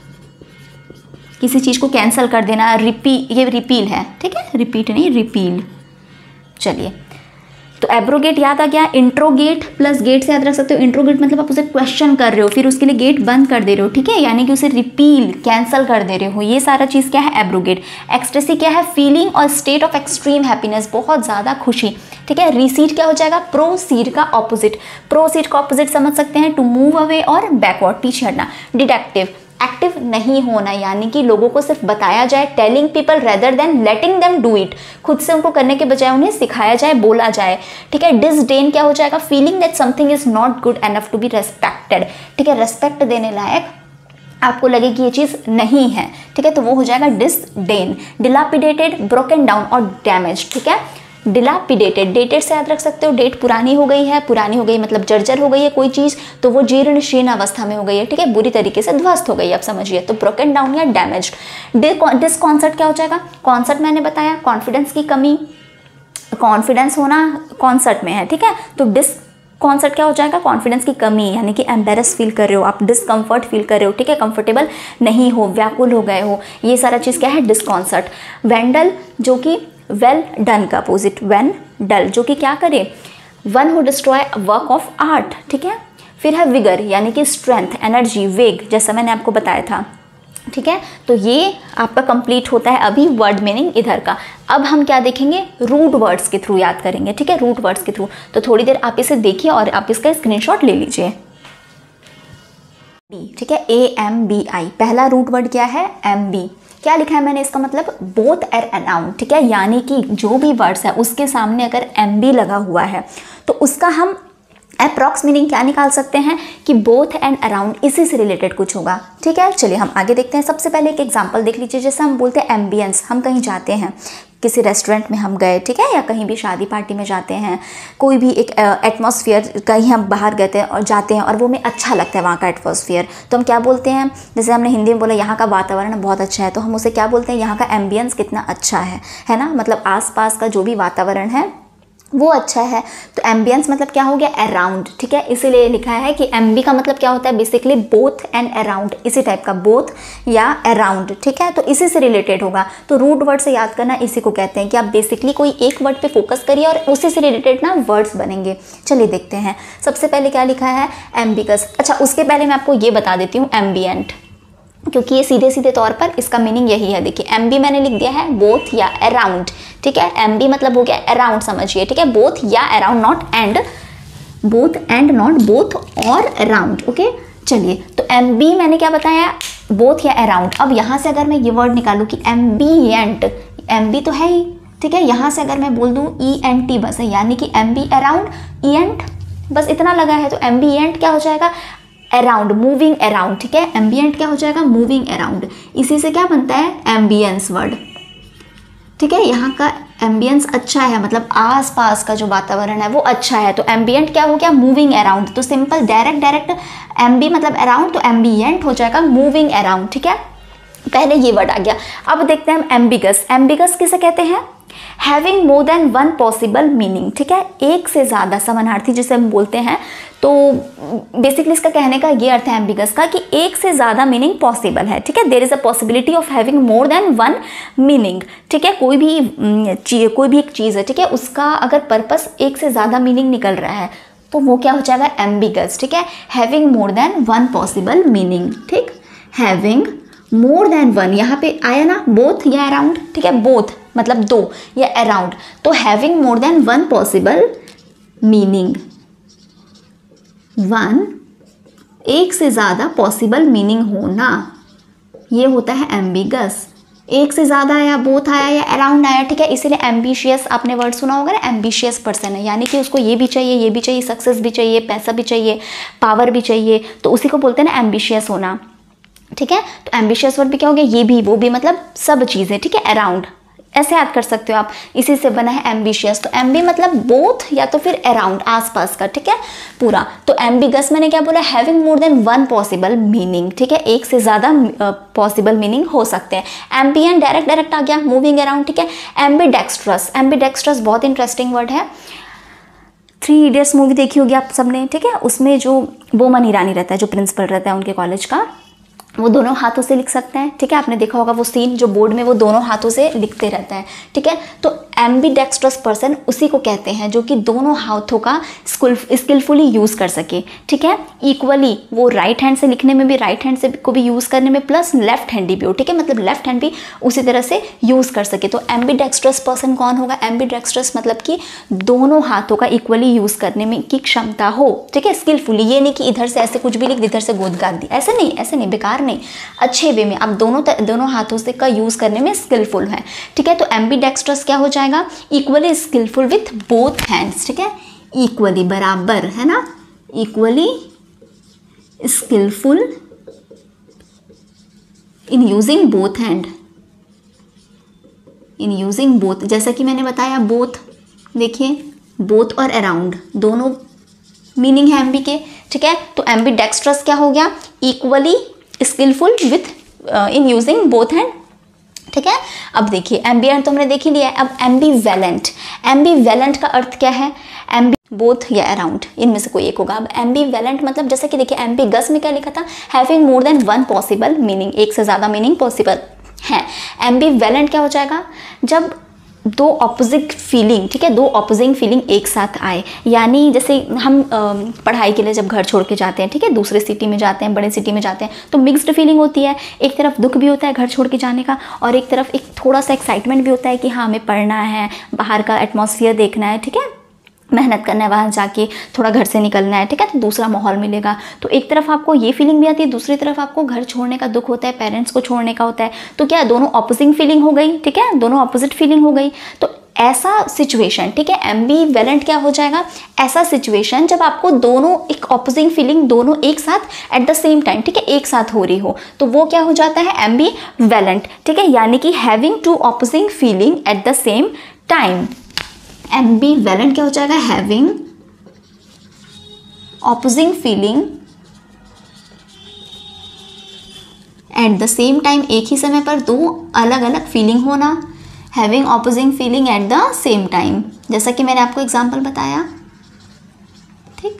किसी चीज़ को कैंसिल कर देना, ये रिपील है, ठीक है, रिपीट नहीं, रिपील। चलिए, तो एब्रोगेट याद आ गया। इंट्रोगेट प्लस गेट से याद रख सकते हो, इंट्रोगेट मतलब आप उसे क्वेश्चन कर रहे हो, फिर उसके लिए गेट बंद कर दे रहे हो, ठीक है, यानी कि उसे रिपील, कैंसिल कर दे रहे हो, ये सारा चीज़ क्या है, एब्रोगेट। एक्सटेसी क्या है, फीलिंग और स्टेट ऑफ एक्सट्रीम हैप्पीनेस, बहुत ज़्यादा खुशी। ठीक है, रिसीड क्या हो जाएगा, प्रोसीड का ऑपोजिट। प्रोसीड का ऑपोजिट समझ सकते हैं, टू मूव अवे और बैकवर्ड, पीछे हटना। डिडक्टिव, एक्टिव नहीं होना, यानी कि लोगों को सिर्फ बताया जाए, telling people rather than letting them do it, खुद से उनको करने के बजाय उन्हें सिखाया जाए, बोला जाए। ठीक है, डिसडेन क्या हो जाएगा, feeling that something is not good enough to be respected. ठीक है, रेस्पेक्ट देने लायक आपको लगे कि ये चीज़ नहीं है, ठीक है, तो वो हो जाएगा डिसडेन। डिलापिडेटेड, ब्रोकन डाउन और डैमेज। ठीक है, डिलापिडेटेड, डेटेड से याद रख सकते हो, डेट पुरानी हो गई है, पुरानी हो गई मतलब जर्जर हो गई है कोई चीज़, तो वो जीर्ण शीर्ण अवस्था में हो गई है, ठीक है, बुरी तरीके से ध्वस्त हो गई है, आप समझिए, तो ब्रोकन डाउन या डैमेज्ड। डिसकॉन्सर्ट क्या हो जाएगा, कॉन्सर्ट मैंने बताया, कॉन्फिडेंस की कमी, कॉन्फिडेंस होना कॉन्सर्ट में है, ठीक है, तो डिसकॉन्सर्ट क्या हो जाएगा, कॉन्फिडेंस की कमी, यानी कि एम्बेरस फील कर रहे हो आप, डिसकम्फर्ट फील कर रहे हो, ठीक है, कंफर्टेबल नहीं हो, व्याकुल हो गए हो, ये सारा चीज़ क्या है, डिसकॉन्सर्ट। वेंडल जो कि वेल डन का अपोजिट, वेन डल जो कि क्या करे, one who destroy work of art. ठीक है, फिर है विगर यानी कि स्ट्रेंथ, एनर्जी, वेग, जैसा मैंने आपको बताया था। ठीक है, तो ये आपका कंप्लीट होता है अभी वर्ड मीनिंग इधर का। अब हम क्या देखेंगे, रूट वर्ड्स के थ्रू याद करेंगे। ठीक है, रूट वर्ड्स के थ्रू, तो थोड़ी देर आप इसे देखिए और आप इसका स्क्रीनशॉट ले लीजिए। ठीक है, AMBI, पहला रूट वर्ड क्या है, MB। क्या लिखा है मैंने, इसका मतलब बोथ एंड अराउंड। ठीक है, यानी कि जो भी वर्ड्स है उसके सामने अगर MB लगा हुआ है तो उसका हम अप्रॉक्स मीनिंग क्या निकाल सकते हैं कि बोथ एंड अराउंड, इसी से रिलेटेड कुछ होगा। ठीक है, चलिए हम आगे देखते हैं। सबसे पहले एक एग्जांपल देख लीजिए, जैसे हम बोलते हैं एम्बियंस, हम कहीं जाते हैं, किसी रेस्टोरेंट में हम गए, ठीक है, या कहीं भी शादी पार्टी में जाते हैं, कोई भी एक एटमॉस्फेयर, कहीं हम बाहर गए थे और जाते हैं और वो हमें अच्छा लगता है वहाँ का एटमॉस्फेयर, तो हम क्या बोलते हैं, जैसे हमने हिंदी में बोला यहाँ का वातावरण बहुत अच्छा है, तो हम उसे क्या बोलते हैं, यहाँ का एम्बियंस कितना अच्छा है ना, मतलब आसपास का जो भी वातावरण है वो अच्छा है। तो एम्बियंस मतलब क्या हो गया, अराउंड। ठीक है, इसीलिए लिखा है कि एमबी का मतलब क्या होता है, बेसिकली बोथ एंड अराउंड, इसी टाइप का, बोथ या अराउंड। ठीक है, तो इसी से रिलेटेड होगा। तो रूट वर्ड से याद करना इसी को कहते हैं कि आप बेसिकली कोई एक वर्ड पे फोकस करिए और उसी से रिलेटेड ना वर्ड्स बनेंगे। चलिए देखते हैं, सबसे पहले क्या लिखा है, एम्बिगस। अच्छा, उसके पहले मैं आपको ये बता देती हूँ एम्बियंट, क्योंकि ये सीधे सीधे तौर पर इसका मीनिंग यही है। देखिए, एमबी मैंने लिख दिया है बोथ या अराउंड। ठीक है, एमबी मतलब हो गया अराउंड, समझिए। ठीक है, बोथ या around, not and, both and not, both और अराउंड। ओके, चलिए, तो एमबी मैंने क्या बताया, बोथ या अराउंड। अब यहाँ से अगर मैं ये वर्ड निकालूँ कि एम्बियंट, एमबी तो है ही, ठीक है, यहाँ से अगर मैं बोल दूँ ENT बस है, यानी कि एमबी अराउंड, ENT बस इतना लगा है, तो एम्बियंट क्या हो जाएगा, अराउंड, मूविंग अराउंड। ठीक है, एम्बियंट क्या हो जाएगा, मूविंग अराउंड। इसी से क्या बनता है, एम्बियंस वर्ड। ठीक है, यहाँ का एम्बियंस अच्छा है, मतलब आसपास का जो वातावरण है वो अच्छा है, तो एम्बियंट क्या हो गया, मूविंग अराउंड। तो सिंपल डायरेक्ट एम्बी मतलब अराउंड, तो एम्बियंट हो जाएगा मूविंग अराउंड। ठीक है, पहले ये वर्ड आ गया। अब देखते हैं हम एम्बिगस। एम्बिगस किसे कहते हैं? Having more than one possible meaning, ठीक है, एक से ज़्यादा समानार्थी जिसे हम बोलते हैं। तो बेसिकली इसका कहने का ये अर्थ है एम्बिगस का कि एक से ज़्यादा मीनिंग पॉसिबल है, ठीक है। There is a possibility of having more than one meaning, ठीक है। कोई भी एक चीज़ है, ठीक है, उसका अगर पर्पस एक से ज़्यादा मीनिंग निकल रहा है तो वो क्या हो जाएगा? एम्बिगस, ठीक है। Having more than one possible meaning, ठीक। हैविंग मोर देन वन, यहाँ पे आया ना बोथ या अराउंड, ठीक है, बोथ मतलब दो या अराउंड, तो having more than one possible meaning, one एक से ज़्यादा पॉसिबल मीनिंग होना, ये होता है एम्बिगस। एक से ज़्यादा आया, बोथ आया या अराउंड आया, ठीक है, इसीलिए एम्बिशियस आपने वर्ड सुना होगा ना, एम्बिशियस पर्सन है, यानी कि उसको ये भी चाहिए, सक्सेस भी चाहिए, पैसा भी चाहिए, पावर भी चाहिए, तो उसी को बोलते हैं ना एम्बिशियस होना, ठीक है। तो एम्बिशियस वर्ड भी क्या हो गया? ये भी वो भी, मतलब सब चीज़ें, ठीक है, अराउंड, ऐसे याद कर सकते हो आप, इसी से बना है एम्बिशियस। तो एम्बी मतलब बोथ या तो फिर अराउंड, आसपास का, ठीक है, पूरा। तो एम्बिगस मैंने क्या बोला? Having more than one possible meaning, ठीक है, एक से ज़्यादा पॉसिबल मीनिंग हो सकते हैं। एम्बियन डायरेक्ट आ गया, मूविंग अराउंड, ठीक है। एम्बिडेक्स्ट्रस, एम्बिडेक्स्ट्रस बहुत इंटरेस्टिंग वर्ड है। 3 इडियट्स मूवी देखी होगी आप सबने, ठीक है, उसमें जो बोमन ईरानी रहता है, जो प्रिंसिपल रहता है उनके कॉलेज का, वो दोनों हाथों से लिख सकते हैं, ठीक है, आपने देखा होगा वो सीन, जो बोर्ड में वो दोनों हाथों से लिखते रहता है, ठीक है। तो एम्बिडेक्स्ट्रस पर्सन उसी को कहते हैं जो कि दोनों हाथों का स्किलफुली यूज़ कर सके, ठीक है। इक्वली वो राइट हैंड से लिखने में भी, राइट हैंड से को भी यूज़ करने में, प्लस लेफ्ट हैंडी भी हो, ठीक है, मतलब लेफ्ट हैंड भी उसी तरह से यूज़ कर सके। तो एम्बिडेक्स्ट्रस पर्सन कौन होगा? एम्बिडेक्स्ट्रस मतलब कि दोनों हाथों का इक्वली यूज़ करने में की क्षमता हो, ठीक है, स्किलफुली। ये नहीं कि इधर से ऐसे कुछ भी लिख, इधर से गोद गाद दी, ऐसे नहीं, बेकार नहीं, अच्छे वे में आप दोनों हाथों से का यूज़ करने में स्किलफुल है, ठीक है। तो एम्बिडेक्स्ट्रस क्या हो जाएगा? Equally skilful with both hands, ठीक है, इक्वली बराबर है ना, equally skilful in using both hand, in using both, जैसा कि मैंने बताया बोथ, देखिए बोथ और अराउंड दोनों मीनिंग है एम्बी के, ठीक है। तो एम्बिडेक्स्ट्रस क्या हो गया? Equally skilful with in using both hand, ठीक है। अब देखिए एम्बिएंट तो हमने देख ही लिया है। अब एम्बीवेलेंट, एम्बीवेलेंट का अर्थ क्या है? एम्बी बोथ या अराउंड, इनमें से कोई एक होगा। अब एम्बीवेलेंट मतलब जैसे कि देखिए एम्बिगस में क्या लिखा था? Having more than one possible meaning, एक से ज़्यादा मीनिंग पॉसिबल है। एम्बीवेलेंट क्या हो जाएगा? जब दो ऑपोजिट फीलिंग, ठीक है, दो ऑपोजिंग फीलिंग एक साथ आए, यानी जैसे हम पढ़ाई के लिए जब घर छोड़ के जाते हैं, ठीक है, दूसरे सिटी में जाते हैं, बड़े सिटी में जाते हैं, तो मिक्स्ड फीलिंग होती है। एक तरफ दुख भी होता है घर छोड़ के जाने का, और एक तरफ एक थोड़ा सा एक्साइटमेंट भी होता है कि हाँ हमें पढ़ना है, बाहर का एटमॉस्फेयर देखना है, ठीक है, मेहनत करना है, वहाँ जाके थोड़ा घर से निकलना है, ठीक है, तो दूसरा माहौल मिलेगा। तो एक तरफ आपको ये फीलिंग भी आती है, दूसरी तरफ आपको घर छोड़ने का दुख होता है, पेरेंट्स को छोड़ने का होता है। तो क्या दोनों ऑपोजिंग फीलिंग हो गई, ठीक है, दोनों ऑपोजिट फीलिंग हो गई। तो ऐसा सिचुएशन, ठीक है, एम्बीवेलेंट क्या हो जाएगा? ऐसा सिचुएशन जब आपको दोनों एक ऑपोजिंग फीलिंग दोनों एक साथ एट द सेम टाइम, ठीक है, एक साथ हो रही हो, तो वो क्या हो जाता है? एम्बीवेलेंट, ठीक है, यानी कि having two opposing feeling at the same time. Ambivalent क्या हो जाएगा? Having opposing feeling at the same time, एक ही समय पर दो अलग अलग फीलिंग होना, having opposing feeling at the same time, जैसा कि मैंने आपको एग्जाम्पल बताया, ठीक।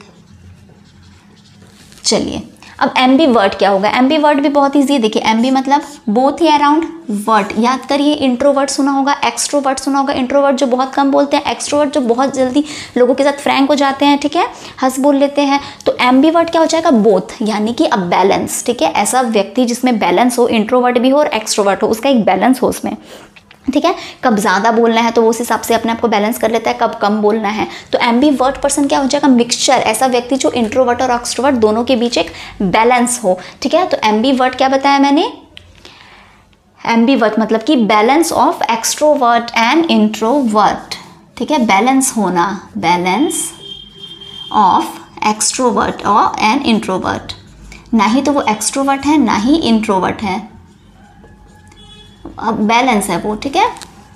चलिए अब एम्बी वर्ड क्या होगा? एम्बी वर्ड भी बहुत ईजी है। देखिए एम्बी मतलब बोथ या अराउंड वर्ड, याद करिए। इंट्रोवर्ट सुना होगा, एक्सट्रोवर्ट सुना होगा। इंट्रोवर्ट जो बहुत कम बोलते हैं, एक्सट्रोवर्ट जो बहुत जल्दी लोगों के साथ फ्रैंक हो जाते हैं, ठीक है, हंस बोल लेते हैं। तो एम्बी वर्ड क्या हो जाएगा? बोथ, यानी कि अब बैलेंस, ठीक है, ऐसा व्यक्ति जिसमें बैलेंस हो, इंट्रोवर्ट भी हो और एक्सट्रोवर्ट हो, उसका एक बैलेंस हो उसमें, ठीक है। कब ज़्यादा बोलना है तो वो उस हिसाब से अपने आप को बैलेंस कर लेता है, कब कम बोलना है। तो एम्बीवर्ट पर्सन क्या हो जाएगा? मिक्सचर, ऐसा व्यक्ति जो इंट्रोवर्ट और एक्सट्रोवर्ट दोनों के बीच एक बैलेंस हो, ठीक है। तो एम्बीवर्ट क्या बताया मैंने? एम्बीवर्ट मतलब कि balance of extrovert and introvert, ठीक है, बैलेंस होना, बैलेंस ऑफ एक्सट्रोवर्ट और एंड इंट्रोवर्ट। ना ही तो वो एक्सट्रोवर्ट है ना ही इंट्रोवर्ट है, अब बैलेंस है वो, ठीक है।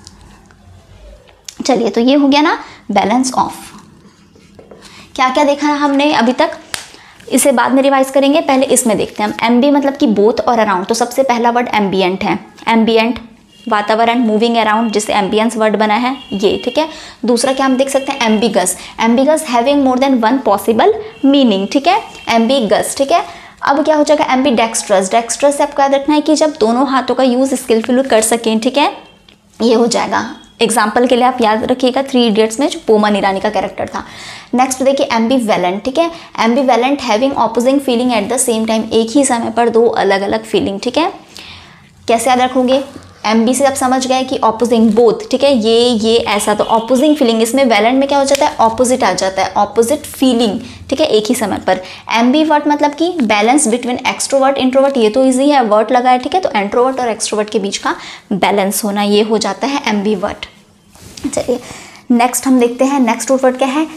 चलिए तो ये हो गया ना बैलेंस ऑफ। क्या क्या देखा हमने अभी तक? इसे बाद में रिवाइज करेंगे, पहले इसमें देखते हैं हम। एम्बी मतलब कि बोथ और अराउंड, तो सबसे पहला वर्ड एम्बियंट है। एम्बियंट वातावरण, मूविंग अराउंड, जिससे एम्बियंस वर्ड बना है ये, ठीक है। दूसरा क्या हम देख सकते हैं, ambiguous. Ambiguous having more than one possible meaning, ठीक है, एम्बिगस, ठीक है। अब क्या हो जाएगा, एम्बीडेक्स्ट्रस। डेक्स्ट्रस से आपको याद रखना है कि जब दोनों हाथों का यूज स्किलफुल कर सकें, ठीक है, ये हो जाएगा। एग्जाम्पल के लिए आप याद रखिएगा 3 इडियट्स में जो बोमन ईरानी का कैरेक्टर था। नेक्स्ट देखिए एम्बीवेलेंट, ठीक है। Ambivalent having opposing feeling at the same time, एक ही समय पर दो अलग अलग फीलिंग, ठीक है। कैसे याद रखोगे, एम्बी से आप समझ गए कि ऑपोजिंग बोथ, ठीक है, ये ऐसा, तो ऑपोजिंग फीलिंग, इसमें वेलेंट में क्या हो जाता है, ऑपोजिट आ जाता है, ऑपोजिट फीलिंग, ठीक है, एक ही समय पर। एम्बीवर्ट मतलब कि बैलेंस बिटवीन एक्सट्रोवर्ट इंट्रोवर्ट, ये तो इजी है, वर्ट लगा है, ठीक है, तो एंट्रोवर्ट और एक्सट्रोवर्ट के बीच का बैलेंस होना, ये हो जाता है एम्बीवर्ट। चलिए नेक्स्ट हम देखते हैं, नेक्स्ट वर्ड क्या है,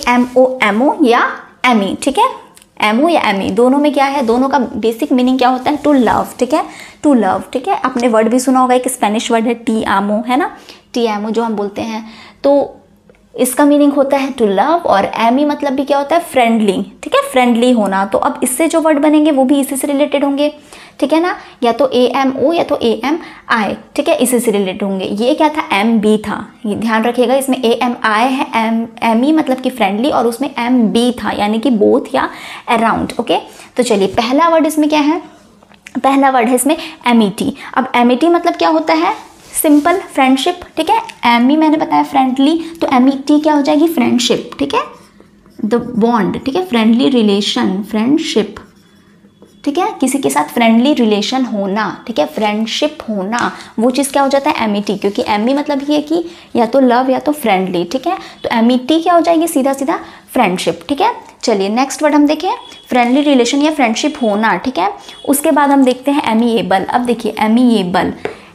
AMO या एमी, ठीक है, एमओ या एमी, दोनों में क्या है, दोनों का बेसिक मीनिंग क्या होता है, टू लव, ठीक है, टू लव, ठीक है। आपने वर्ड भी सुना होगा, एक स्पेनिश वर्ड है टी आमो, है ना, टी आमो जो हम बोलते हैं, तो इसका मीनिंग होता है टू लव, और एमी मतलब भी क्या होता है, फ्रेंडली, ठीक है, फ्रेंडली होना। तो अब इससे जो वर्ड बनेंगे वो भी इसी से रिलेटेड होंगे, ठीक है ना, या तो AMO या तो AMI, ठीक है, इसी से रिलेटेड होंगे। ये क्या था, MB था, ये ध्यान रखिएगा, इसमें AMI है, ME मतलब कि फ्रेंडली, और उसमें MB था यानी कि बोथ या अराउंड, ओके। तो चलिए पहला वर्ड इसमें क्या है, पहला वर्ड है इसमें एमिटी। अब एमिटी मतलब क्या होता है, सिंपल फ्रेंडशिप, ठीक है। एमी मैंने बताया फ्रेंडली, तो एमिटी क्या हो जाएगी, फ्रेंडशिप, ठीक है, द बॉन्ड, ठीक है, फ्रेंडली रिलेशन, फ्रेंडशिप, ठीक है, किसी के साथ फ्रेंडली रिलेशन होना, ठीक है, फ्रेंडशिप होना, वो चीज़ क्या हो जाता है, एमिटी, क्योंकि एमी मतलब ये कि या तो लव या तो फ्रेंडली, ठीक है, तो एमिटी क्या हो जाएगी, सीधा सीधा फ्रेंडशिप, ठीक है। चलिए नेक्स्ट वर्ड हम देखें, फ्रेंडली रिलेशन या फ्रेंडशिप होना, ठीक है। उसके बाद हम देखते हैं एमिएबल। अब देखिए एमिएबल,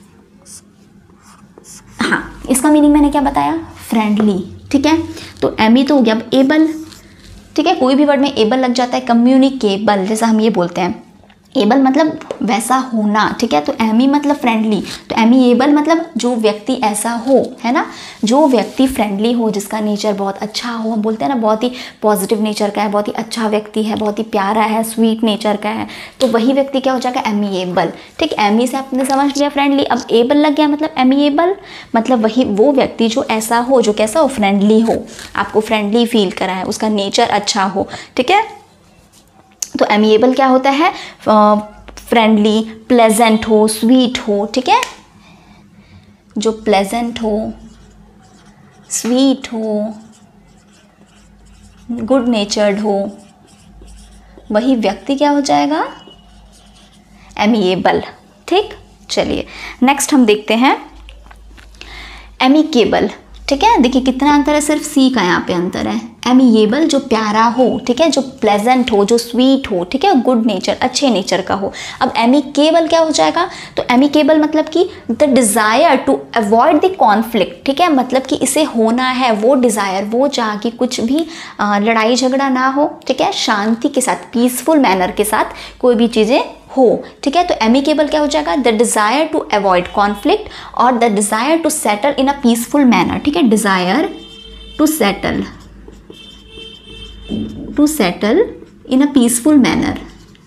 हाँ, इसका मीनिंग मैंने क्या बताया, फ्रेंडली, ठीक है, तो एमी तो हो गया। अब एबल, ठीक है, कोई भी वर्ड में एबल लग जाता है, कम्युनिकेबल जैसा हम ये बोलते हैं, एबल मतलब वैसा होना, ठीक है, तो एमी मतलब फ्रेंडली, तो एमीएबल मतलब जो व्यक्ति ऐसा हो, है ना, जो व्यक्ति फ्रेंडली हो, जिसका नेचर बहुत अच्छा हो, हम बोलते हैं ना बहुत ही पॉजिटिव नेचर का है, बहुत ही अच्छा व्यक्ति है, बहुत ही प्यारा है, स्वीट नेचर का है, तो वही व्यक्ति क्या हो जाएगा, एमीएबल, ठीक। एमी से आपने समझ लिया फ्रेंडली, अब एबल लग गया मतलब एमीएबल मतलब वही वो व्यक्ति जो ऐसा हो, जो कैसा हो, फ्रेंडली हो, आपको फ्रेंडली फील कराए, उसका नेचर अच्छा हो, ठीक है। तो एमिएबल क्या होता है, फ्रेंडली, प्लेजेंट हो, स्वीट हो, ठीक है, जो प्लेजेंट हो, स्वीट हो, गुड नेचर्ड हो, वही व्यक्ति क्या हो जाएगा, एमिएबल, ठीक। चलिए नेक्स्ट हम देखते हैं एमिकेबल, ठीक है, देखिए कितना अंतर है, सिर्फ सी का यहाँ पे अंतर है। एमिएबल जो प्यारा हो, ठीक है, जो प्लेजेंट हो, जो स्वीट हो, ठीक है, गुड नेचर, अच्छे नेचर का हो। अब एमिकेबल क्या हो जाएगा, तो एमिकेबल मतलब कि the desire to avoid the conflict, ठीक है, मतलब कि इसे होना है, वो डिज़ायर, वो चाह कि कुछ भी लड़ाई झगड़ा ना हो, ठीक है, शांति के साथ, पीसफुल मैनर के साथ कोई भी चीज़ें हो, ठीक है। तो एमिकेबल क्या हो जाएगा, the desire to avoid conflict और the desire to settle in a peaceful manner, ठीक है, desire to settle in a peaceful manner,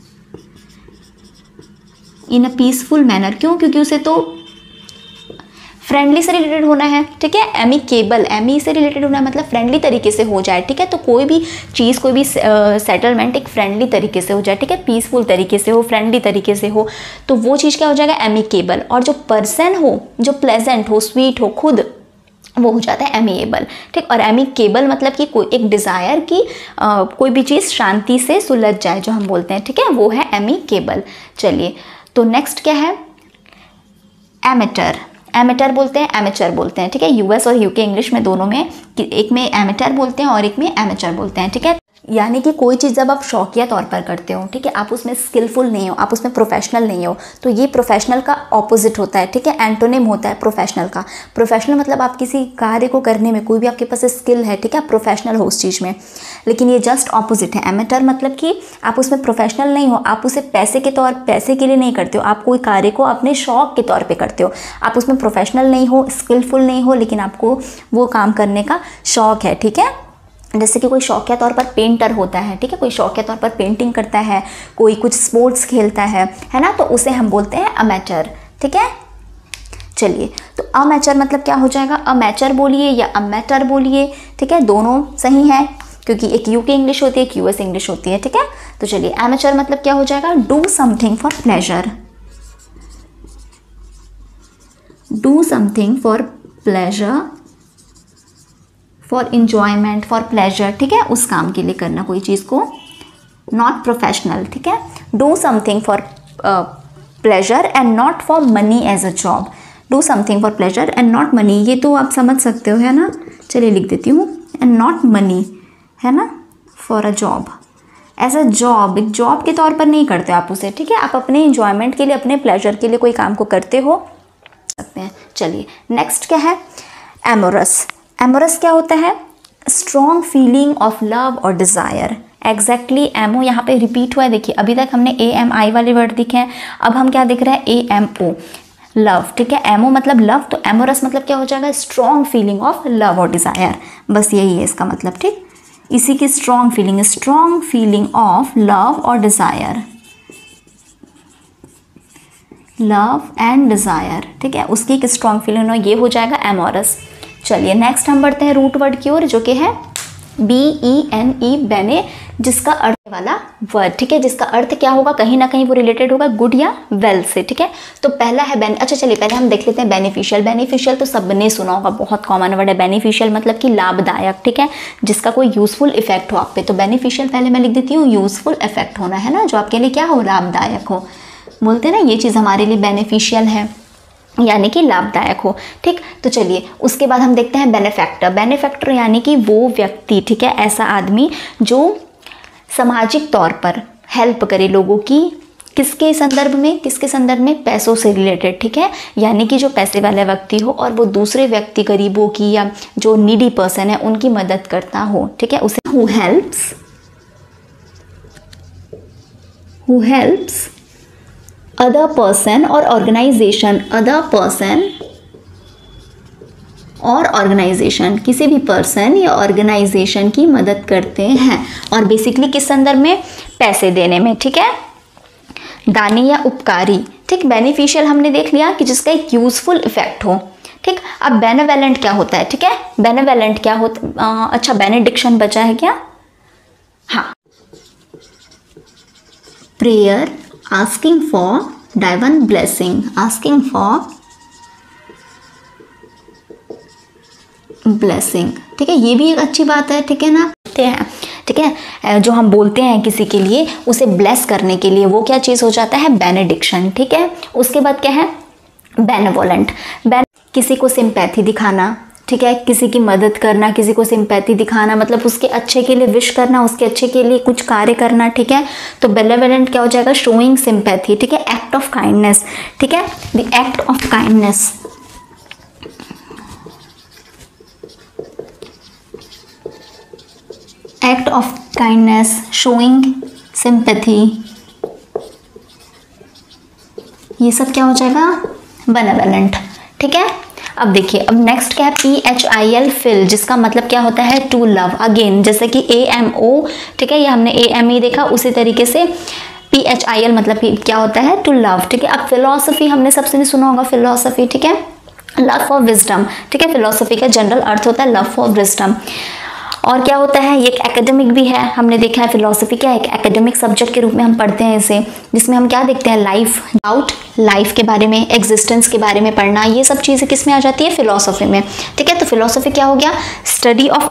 in a peaceful manner, क्यों, क्योंकि उसे तो फ्रेंडली से रिलेटेड होना है, ठीक है। एमिकेबल, एमी से रिलेटेड होना है मतलब फ्रेंडली तरीके से हो जाए, ठीक है, तो कोई भी चीज़, कोई भी सेटलमेंट एक फ्रेंडली तरीके से हो जाए, ठीक है, पीसफुल तरीके से हो, फ्रेंडली तरीके से हो, तो वो चीज़ क्या हो जाएगा, एमिकेबल। और जो पर्सन हो, जो प्लेजेंट हो, स्वीट हो, खुद, वो हो जाता है एमिएबल, ठीक। और एमिकेबल मतलब कि कोई एक डिज़ायर की कोई भी चीज़ शांति से सुलझ जाए, जो हम बोलते हैं, ठीक है, वो है एमिकेबल। चलिए तो नेक्स्ट क्या है, एमेटर। एमेटर बोलते हैं, एमेचर बोलते हैं, ठीक है, यूएस और यूके इंग्लिश में दोनों में, एक में एमेटर बोलते हैं और एक में एमेचर बोलते हैं, ठीक है। यानी कि कोई चीज़ जब आप शौकिया तौर पर करते हो, ठीक है, आप उसमें स्किलफुल नहीं हो, आप उसमें प्रोफेशनल नहीं हो, तो ये प्रोफेशनल का ऑपोजिट होता है, ठीक है, एंटोनिम होता है प्रोफेशनल का। प्रोफेशनल मतलब आप किसी कार्य को करने में, कोई भी आपके पास स्किल है, ठीक है, आप प्रोफेशनल हो उस चीज़ में, लेकिन ये जस्ट ऑपोजिट है। एमेटर मतलब कि आप उसमें प्रोफेशनल नहीं हो, आप उसे पैसे के लिए नहीं करते हो, आप कोई कार्य को अपने शौक के तौर पर करते हो, आप उसमें प्रोफेशनल नहीं हो, स्किलफुल नहीं हो, लेकिन आपको वो काम करने का शौक है, ठीक है। जैसे कि कोई शौकिया तौर पर पेंटर होता है, ठीक है, कोई शौकिया तौर पर पेंटिंग करता है, कोई कुछ स्पोर्ट्स खेलता है ना, तो उसे हम बोलते हैं अमेचर, ठीक है। चलिए, तो अमेचर मतलब क्या हो जाएगा, अमेचर बोलिए या अमेटर बोलिए, ठीक है, दोनों सही है क्योंकि एक यूके इंग्लिश होती है, एक यूएस इंग्लिश होती है, ठीक है। तो चलिए, अमेचर मतलब क्या हो जाएगा, do something for pleasure, do something for pleasure, for enjoyment, for pleasure, ठीक है, उस काम के लिए करना कोई चीज़ को, नॉट प्रोफेशनल, ठीक है। Do something for pleasure and not for money as a job, do something for pleasure and not money, ये तो आप समझ सकते हो, है ना। चलिए लिख देती हूँ, एंड नॉट मनी, है ना, for a job, as a job, एक जॉब के तौर पर नहीं करते आप उसे, ठीक है, आप अपने इंजॉयमेंट के लिए, अपने प्लेजर के लिए कोई काम को करते हो सकते हैं। चलिए, नेक्स्ट क्या है, एमोरस। एमोरस क्या होता है, स्ट्रॉन्ग फीलिंग ऑफ लव और डिज़ायर। एग्जैक्टली एमओ यहाँ पे रिपीट हुआ है, देखिए अभी तक हमने ए एम आई वाले वर्ड दिखे हैं, अब हम क्या दिख रहा है, ए एम ओ, लव, ठीक है। एमओ मतलब लव, तो एमोरस मतलब क्या हो जाएगा, स्ट्रॉन्ग फीलिंग ऑफ लव और डिज़ायर, बस यही है इसका मतलब, ठीक। इसी की स्ट्रॉन्ग फीलिंग ऑफ लव और डिज़ायर, लव एंड डिज़ायर, ठीक है, उसकी एक स्ट्रॉन्ग फीलिंग, ये हो जाएगा एमोरस। चलिए, नेक्स्ट हम बढ़ते हैं रूट वर्ड की ओर, जो कि है BENE, बेने, जिसका अर्थ वाला वर्ड, ठीक है, जिसका अर्थ क्या होगा, कहीं ना कहीं वो रिलेटेड होगा गुड या वेल से, ठीक है। तो पहला है अच्छा चलिए पहले हम देख लेते हैं बेनिफिशियल। बेनिफिशियल तो सबने सुना होगा, बहुत कॉमन वर्ड है बेनिफिशियल, मतलब कि लाभदायक, ठीक है, जिसका कोई यूजफुल इफेक्ट हो आप पे। तो बेनिफिशियल पहले मैं लिख देती हूँ, यूजफुल इफेक्ट होना, है ना, जो आपके लिए क्या हो, लाभदायक हो, बोलते हैं ना ये चीज़ हमारे लिए बेनिफिशियल है, यानी कि लाभदायक हो, ठीक। तो चलिए, उसके बाद हम देखते हैं बेनिफैक्टर। बेनिफैक्टर यानी कि वो व्यक्ति, ठीक है, ऐसा आदमी जो सामाजिक तौर पर हेल्प करे लोगों की, किसके संदर्भ में, पैसों से रिलेटेड, ठीक है, यानी कि जो पैसे वाला व्यक्ति हो और वो दूसरे व्यक्ति, गरीबों की या जो नीडी पर्सन है उनकी मदद करता हो, ठीक है, उसे हु हेल्प्स अदर पर्सन और ऑर्गेनाइजेशन, किसी भी पर्सन या ऑर्गेनाइजेशन की मदद करते हैं, और बेसिकली किस संदर्भ में, पैसे देने में, ठीक है, दानी या उपकारी, ठीक। बेनिफिशियल हमने देख लिया कि जिसका एक यूजफुल इफेक्ट हो, ठीक। अब बेनेवलेंट क्या होता है, ठीक है, बेनेवलेंट क्या होता, अच्छा बेनेडिक्शन बचा है क्या, हाँ, prayer asking for divine blessing, ठीक है, ये भी एक अच्छी बात है, ठीक है ना, ठीक है, जो हम बोलते हैं किसी के लिए उसे ब्लेस करने के लिए, वो क्या चीज़ हो जाता है, बेनेडिक्शन, ठीक है। उसके बाद क्या है, बेनेवोलेंट, किसी को सिंपैथी दिखाना, ठीक है, किसी की मदद करना, किसी को सिंपैथी दिखाना, मतलब उसके अच्छे के लिए विश करना, उसके अच्छे के लिए कुछ कार्य करना, ठीक है। तो बेनेवोलेंट क्या हो जाएगा, शोइंग सिंपैथी, ठीक है, एक्ट ऑफ काइंडनेस, ठीक है, the act of kindness, showing sympathy, ये सब क्या हो जाएगा, बेनेवोलेंट, ठीक है। अब देखिए, अब नेक्स्ट क्या है, PHIL फिल, जिसका मतलब क्या होता है, टू लव। अगेन जैसे कि AMO, ठीक है, ये हमने AME देखा, उसी तरीके से PHIL मतलब क्या होता है, टू लव, ठीक है। अब फिलॉसफी हमने सबसे सुना होगा, फिलॉसफी, ठीक है, लव फॉर विजडम, ठीक है, फिलॉसफी का जनरल अर्थ होता है लव फॉर विजडम। और क्या होता है, ये एक एकेडमिक भी है, हमने देखा है फिलॉसफी क्या है, एक एकेडमिक सब्जेक्ट के रूप में हम पढ़ते हैं इसे, जिसमें हम क्या देखते हैं, लाइफ के बारे में, एग्जिस्टेंस के बारे में पढ़ना, ये सब चीज़ें किस में आ जाती है, फिलॉसफी में, ठीक है। तो फिलॉसफी क्या हो गया, स्टडी ऑफ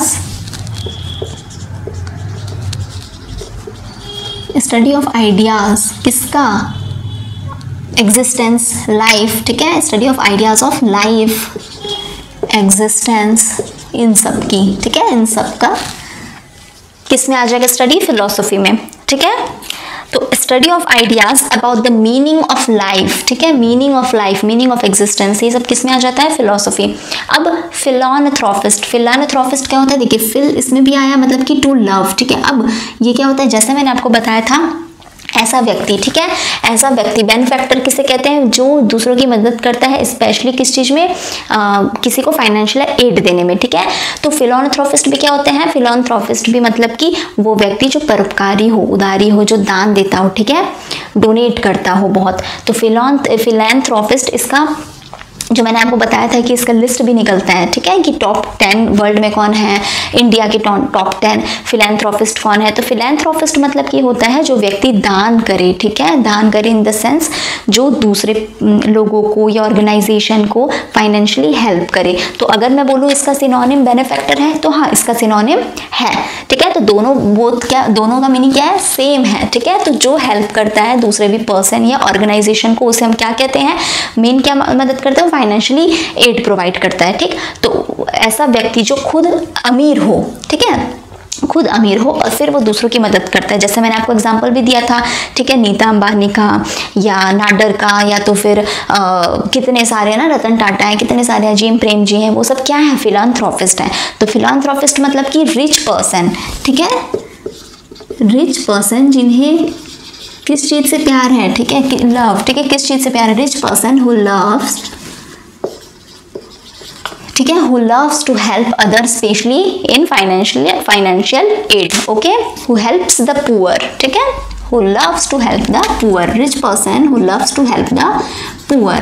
आइडियाज, किसका, एग्जिस्टेंस, लाइफ, ठीक है, study of ideas of life, existence, इन सब की, ठीक है, इन सब का किस में आ जाएगा, स्टडी, फिलॉसफी में, ठीक है। तो study of ideas about the meaning of life, ठीक है, meaning of life, meaning of existence, ये सब किस में आ जाता है, फिलॉसफी। अब फिलानथ्रोपिस्ट क्या होता है, देखिए फिल इसमें भी आया, मतलब कि टू लव, ठीक है। अब ये क्या होता है, जैसे मैंने आपको बताया था ऐसा व्यक्ति, ठीक है, ऐसा व्यक्ति। बेनिफैक्टर किसे कहते हैं? जो दूसरों की मदद करता है, स्पेशली किस चीज़ में? किसी को फाइनेंशियल एड देने में, ठीक है। तो फिलॉन्थ्रोपिस्ट भी क्या होते हैं? फिलॉन्थ्रोपिस्ट भी मतलब कि वो व्यक्ति जो परोपकारी हो, उदारी हो, जो दान देता हो, ठीक है, डोनेट करता हो बहुत। तो फिलैंथ्रोपिस्ट, इसका जो मैंने आपको बताया था कि इसका लिस्ट भी निकलता है, ठीक है, कि टॉप 10 वर्ल्ड में कौन है, इंडिया के टॉप 10 फिलैंथ्रोपिस्ट कौन है। तो फिलैंथ्रोपिस्ट मतलब कि होता है जो व्यक्ति दान करे, ठीक है, दान करे इन द सेंस जो दूसरे लोगों को या ऑर्गेनाइजेशन को फाइनेंशियली हेल्प करे। तो अगर मैं बोलूँ इसका सिनोनिम बेनिफैक्टर है, तो हाँ, इसका सिनोनिम है, ठीक है। तो दोनों का मीनिंग क्या है? सेम है, ठीक है। तो जो हेल्प करता है दूसरे भी पर्सन या ऑर्गेनाइजेशन को, उसे हम क्या कहते हैं? मेन क्या मदद करता है? फाइनेंशियली एड प्रोवाइड करता है, ठीक। तो ऐसा व्यक्ति जो खुद अमीर हो, ठीक है, खुद अमीर हो और फिर वो दूसरों की मदद करता है। जैसे मैंने आपको एग्जांपल भी दिया था, ठीक है, नीता अंबानी का या नाडर का, या तो फिर कितने सारे ना, रतन टाटा है, कितने सारे अजीम प्रेम जी हैं, वो सब क्या है? फिलैंथ्रोपिस्ट हैं। तो फिलैंथ्रोपिस्ट मतलब कि रिच पर्सन, ठीक है, रिच पर्सन जिन्हें किस चीज़ से प्यार है, ठीक है, लव, ठीक है, किस चीज़ से प्यार है? रिच पर्सन हु लव्स, ठीक है, who loves to help others especially in financial aid, okay, who helps the poor, ठीक है, who loves to help the poor, rich person who loves to help the poor।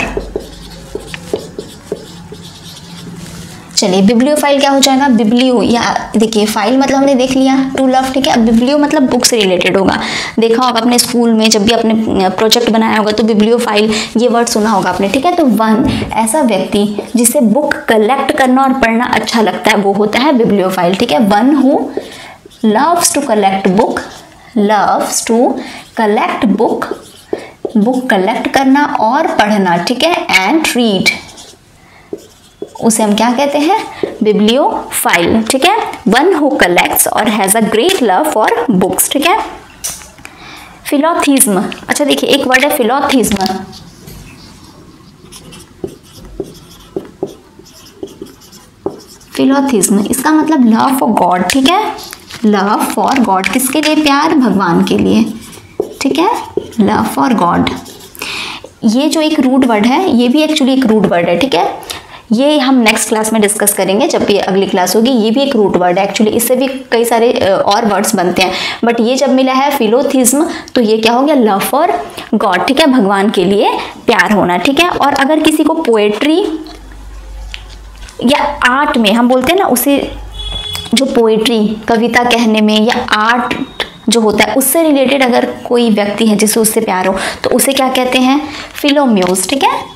चलिए, बिब्लियोफाइल क्या हो जाएगा? बिब्लियो, या देखिए फाइल मतलब हमने देख लिया टू लव, ठीक है। अब बिब्लियो मतलब बुक से रिलेटेड होगा। देखा होगा अपने स्कूल में जब भी आपने प्रोजेक्ट बनाया होगा तो बिब्लियोफाइल ये वर्ड सुना होगा आपने, ठीक है। तो वन, ऐसा व्यक्ति जिसे बुक कलेक्ट करना और पढ़ना अच्छा लगता है, वो होता है बिब्लियोफाइल, ठीक है। One who loves to collect book, loves to collect book, book collect करना और पढ़ना, ठीक है, एंड रीड, उसे हम क्या कहते हैं? बिब्लियोफाइल, ठीक है। वन हु कलेक्ट्स और has a great love for books, ठीक है। फिलोथिज्म, अच्छा देखिए एक वर्ड है फिलोथिज्म, फिलोथिज्म इसका मतलब लव फॉर गॉड, ठीक है, लव फॉर गॉड, किसके लिए? प्यार, भगवान के लिए, ठीक है, लव फॉर गॉड। ये जो एक रूट वर्ड है, ये भी एक्चुअली एक रूट वर्ड है, ठीक है। ये हम नेक्स्ट क्लास में डिस्कस करेंगे जब भी अगली क्लास होगी। ये भी एक रूट वर्ड है एक्चुअली, इससे भी कई सारे और वर्ड्स बनते हैं, बट ये जब मिला है फिलोथिज्म तो ये क्या हो गया? लव फॉर गॉड, ठीक है, भगवान के लिए प्यार होना, ठीक है। और अगर किसी को पोएट्री या आर्ट में, हम बोलते हैं ना उसे, जो पोएट्री कविता कहने में या आर्ट जो होता है उससे रिलेटेड अगर कोई व्यक्ति है जिसे उससे प्यार हो तो उसे क्या कहते हैं? फिलोम्यूज, ठीक है,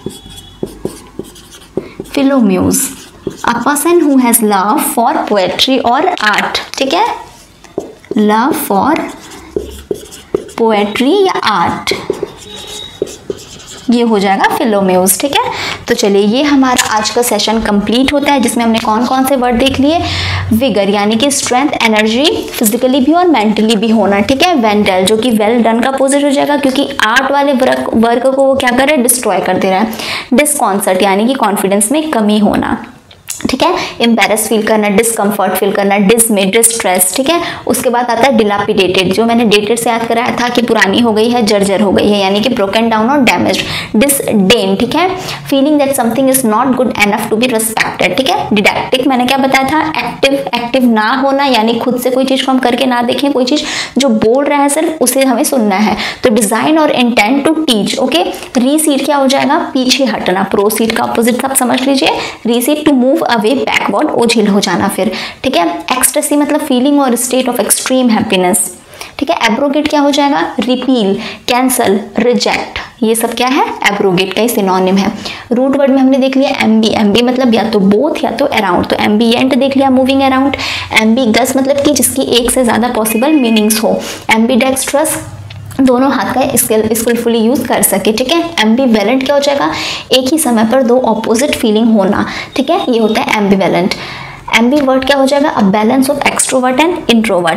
philomuse, a person who has love for poetry और आर्ट, ठीक है, लव फॉर पोएट्री या आर्ट, ये हो जाएगा फिलोम्यूज, ठीक है। तो चलिए ये हमारा आज का सेशन कंप्लीट होता है जिसमें हमने कौन कौन से वर्ड देख लिए? विगर यानी कि स्ट्रेंथ, एनर्जी, फिजिकली भी और मेंटली भी होना, ठीक है। वेंडल जो कि वेल डन का अपोजिट हो जाएगा क्योंकि आर्ट वाले वर्क को वो क्या कर रहा है? डिस्ट्रॉय कर दे रहा है। डिस्कॉन्सर्ट यानी कि कॉन्फिडेंस में कमी होना, ठीक है। एम्बेरस फील करना, डिस्कम्फर्ट फील करना, डिसमे, डिस्ट्रेस, ठीक है। उसके बाद आता है डिलापिडेटेड, जो मैंने डेटेड से याद कराया था कि पुरानी हो गई है, जर्जर हो गई है, यानी कि ब्रोकन डाउन और डैमेज। डिसडेन, ठीक है, feeling that something is not good enough to be respected, ठीक है। डिडैक्टिक मैंने क्या बताया था? एक्टिव, एक्टिव ना होना यानी खुद से कोई चीज को हम करके ना देखें, कोई चीज जो बोल रहा है सिर्फ उसे हमें सुनना है। तो डिजाइन और intent to teach, okay. Recede क्या हो जाएगा? पीछे हटना, प्रोसीड का अपोजिट आप समझ लीजिए। Recede to move away, backward, ओझिल हो जाना फिर, ठीक है। एक्सटेसी मतलब फीलिंग और स्टेट ऑफ एक्सट्रीम हैप्पीनेस, ठीक है। एब्रोगेट क्या हो जाएगा? रिपील, कैंसल, रिजेक्ट, ये सब क्या है? एब्रोगेट का ही सिनोनिम है। रूट वर्ड में हमने देख लिया एम्बी, एम्बी मतलब या तो बोथ या तो अराउंड, तो एम्बिएंट देख लिया, मूविंग अराउंड। एम्बिगस मतलब कि जिसकी एक से ज्यादा पॉसिबल मीनिंग्स हो। एम्बीडेक्स्ट्रस, दोनों हाथ का स्किलफुली यूज कर सके, ठीक है। एम्बीवेलेंट क्या हो जाएगा? एक ही समय पर दो ऑपोजिट फीलिंग होना, ठीक है, ये होता है एम्बीवेलेंट। एम्बीवर्ट क्या हो जाएगा? A balance of extrovert and introvert.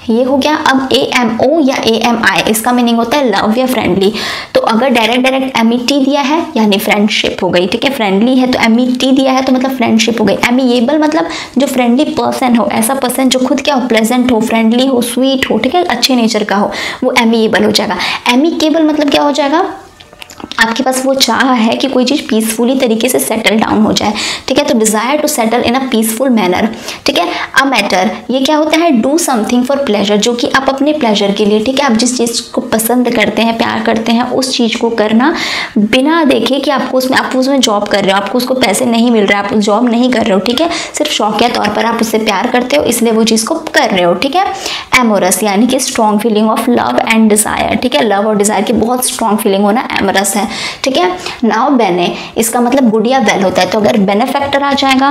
ये हो गया। अब AMO या AMI इसका मीनिंग होता है लव या फ्रेंडली। तो अगर डायरेक्ट MET दिया है यानी फ्रेंडशिप हो गई, ठीक है। फ्रेंडली है तो MET दिया है तो मतलब फ्रेंडशिप हो गई। एमिएबल मतलब जो फ्रेंडली पर्सन हो, ऐसा पर्सन जो खुद क्या हो, प्लेजेंट हो, फ्रेंडली हो, स्वीट हो, ठीक है, अच्छे नेचर का हो, वो एमिएबल हो जाएगा। एमिकेबल मतलब क्या हो जाएगा, आपके पास वो चाह है कि कोई चीज़ पीसफुली तरीके से सेटल डाउन हो जाए, ठीक है। तो desire to settle in a peaceful manner, ठीक है। अ मैटर ये क्या होता है, डू समथिंग फॉर प्लेजर, जो कि आप अपने प्लेजर के लिए, ठीक है, आप जिस चीज़ को पसंद करते हैं, प्यार करते हैं, उस चीज़ को करना बिना देखे कि आप उसमें जॉब कर रहे हो, आपको उसको पैसे नहीं मिल रहे, आप उस जॉब नहीं कर रहे हो, ठीक है, सिर्फ शौकिया तौर पर आप उससे प्यार करते हो इसलिए वो चीज़ को कर रहे हो, ठीक है। एमोरस यानी कि strong feeling of love and desire, ठीक है, लव और डिज़ायर की बहुत स्ट्रॉन्ग फीलिंग होना एमोरस है, ठीक है। नाउ बेने इसका मतलब गुड या वेल होता है। तो अगर बेनेफैक्टर आ जाएगा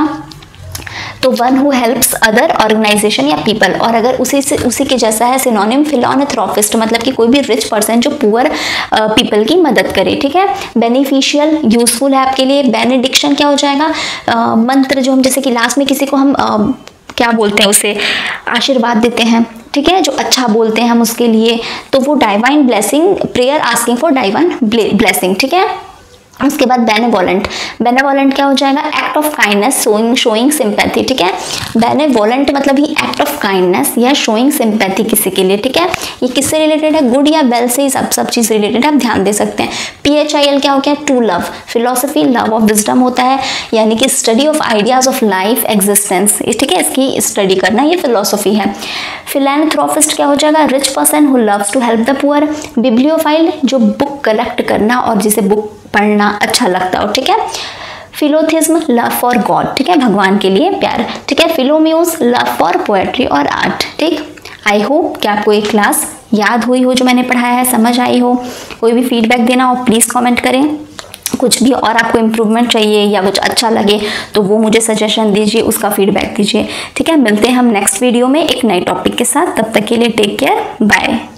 तो one who helps other organization या पीपल, और अगर उसी के जैसा है सिनोनिम फिलॉन्थ्रोपिस्ट मतलब कि कोई भी रिच पर्सन जो पुअर पीपल की मदद करे, ठीक है। बेनिफिशियल यूजफुल है आपके लिए। बेनेडिक्शन क्या हो जाएगा, मंत्र जो हम जैसे कि लास्ट में किसी को हम क्या बोलते हैं, उसे आशीर्वाद देते हैं, ठीक है, जो अच्छा बोलते हैं हम उसके लिए, तो वो divine blessing, prayer asking for divine blessing, ठीक है। उसके बाद बेनेवोलेंट, बेनेवोलेंट क्या हो जाएगा, act of kindness showing sympathy, ठीक है। बेनेवोलेंट मतलब ही एक्ट ऑफ काइंडनेस या शोइंग सिंपैथी किसी के लिए, ठीक है। ये किससे रिलेटेड है, गुड या वेल से ही सब चीज़ रिलेटेड है, आप ध्यान दे सकते हैं। PHIL क्या हो गया, to love, philosophy love of wisdom होता है, यानी कि study of ideas of life existence, ठीक है, इसकी स्टडी करना, ये फिलोसफी है। फिलैंथ्रोपिस्ट क्या हो जाएगा, rich person who loves to help the poor. Bibliophile जो बुक कलेक्ट करना और जिसे बुक पढ़ना अच्छा लगता हो, ठीक है। फिलोथिज्म लव फॉर गॉड, ठीक है, भगवान के लिए प्यार, ठीक है। फिलोम्यूज लव फॉर पोएट्री और आर्ट, ठीक। आई होप कि आपको एक क्लास याद हुई हो, जो मैंने पढ़ाया है समझ आई हो। कोई भी फीडबैक देना हो प्लीज़ कमेंट करें। कुछ भी और आपको इम्प्रूवमेंट चाहिए या कुछ अच्छा लगे तो वो मुझे सजेशन दीजिए, उसका फीडबैक दीजिए, ठीक है। मिलते हैं हम नेक्स्ट वीडियो में एक नए टॉपिक के साथ, तब तक के लिए टेक केयर, बाय।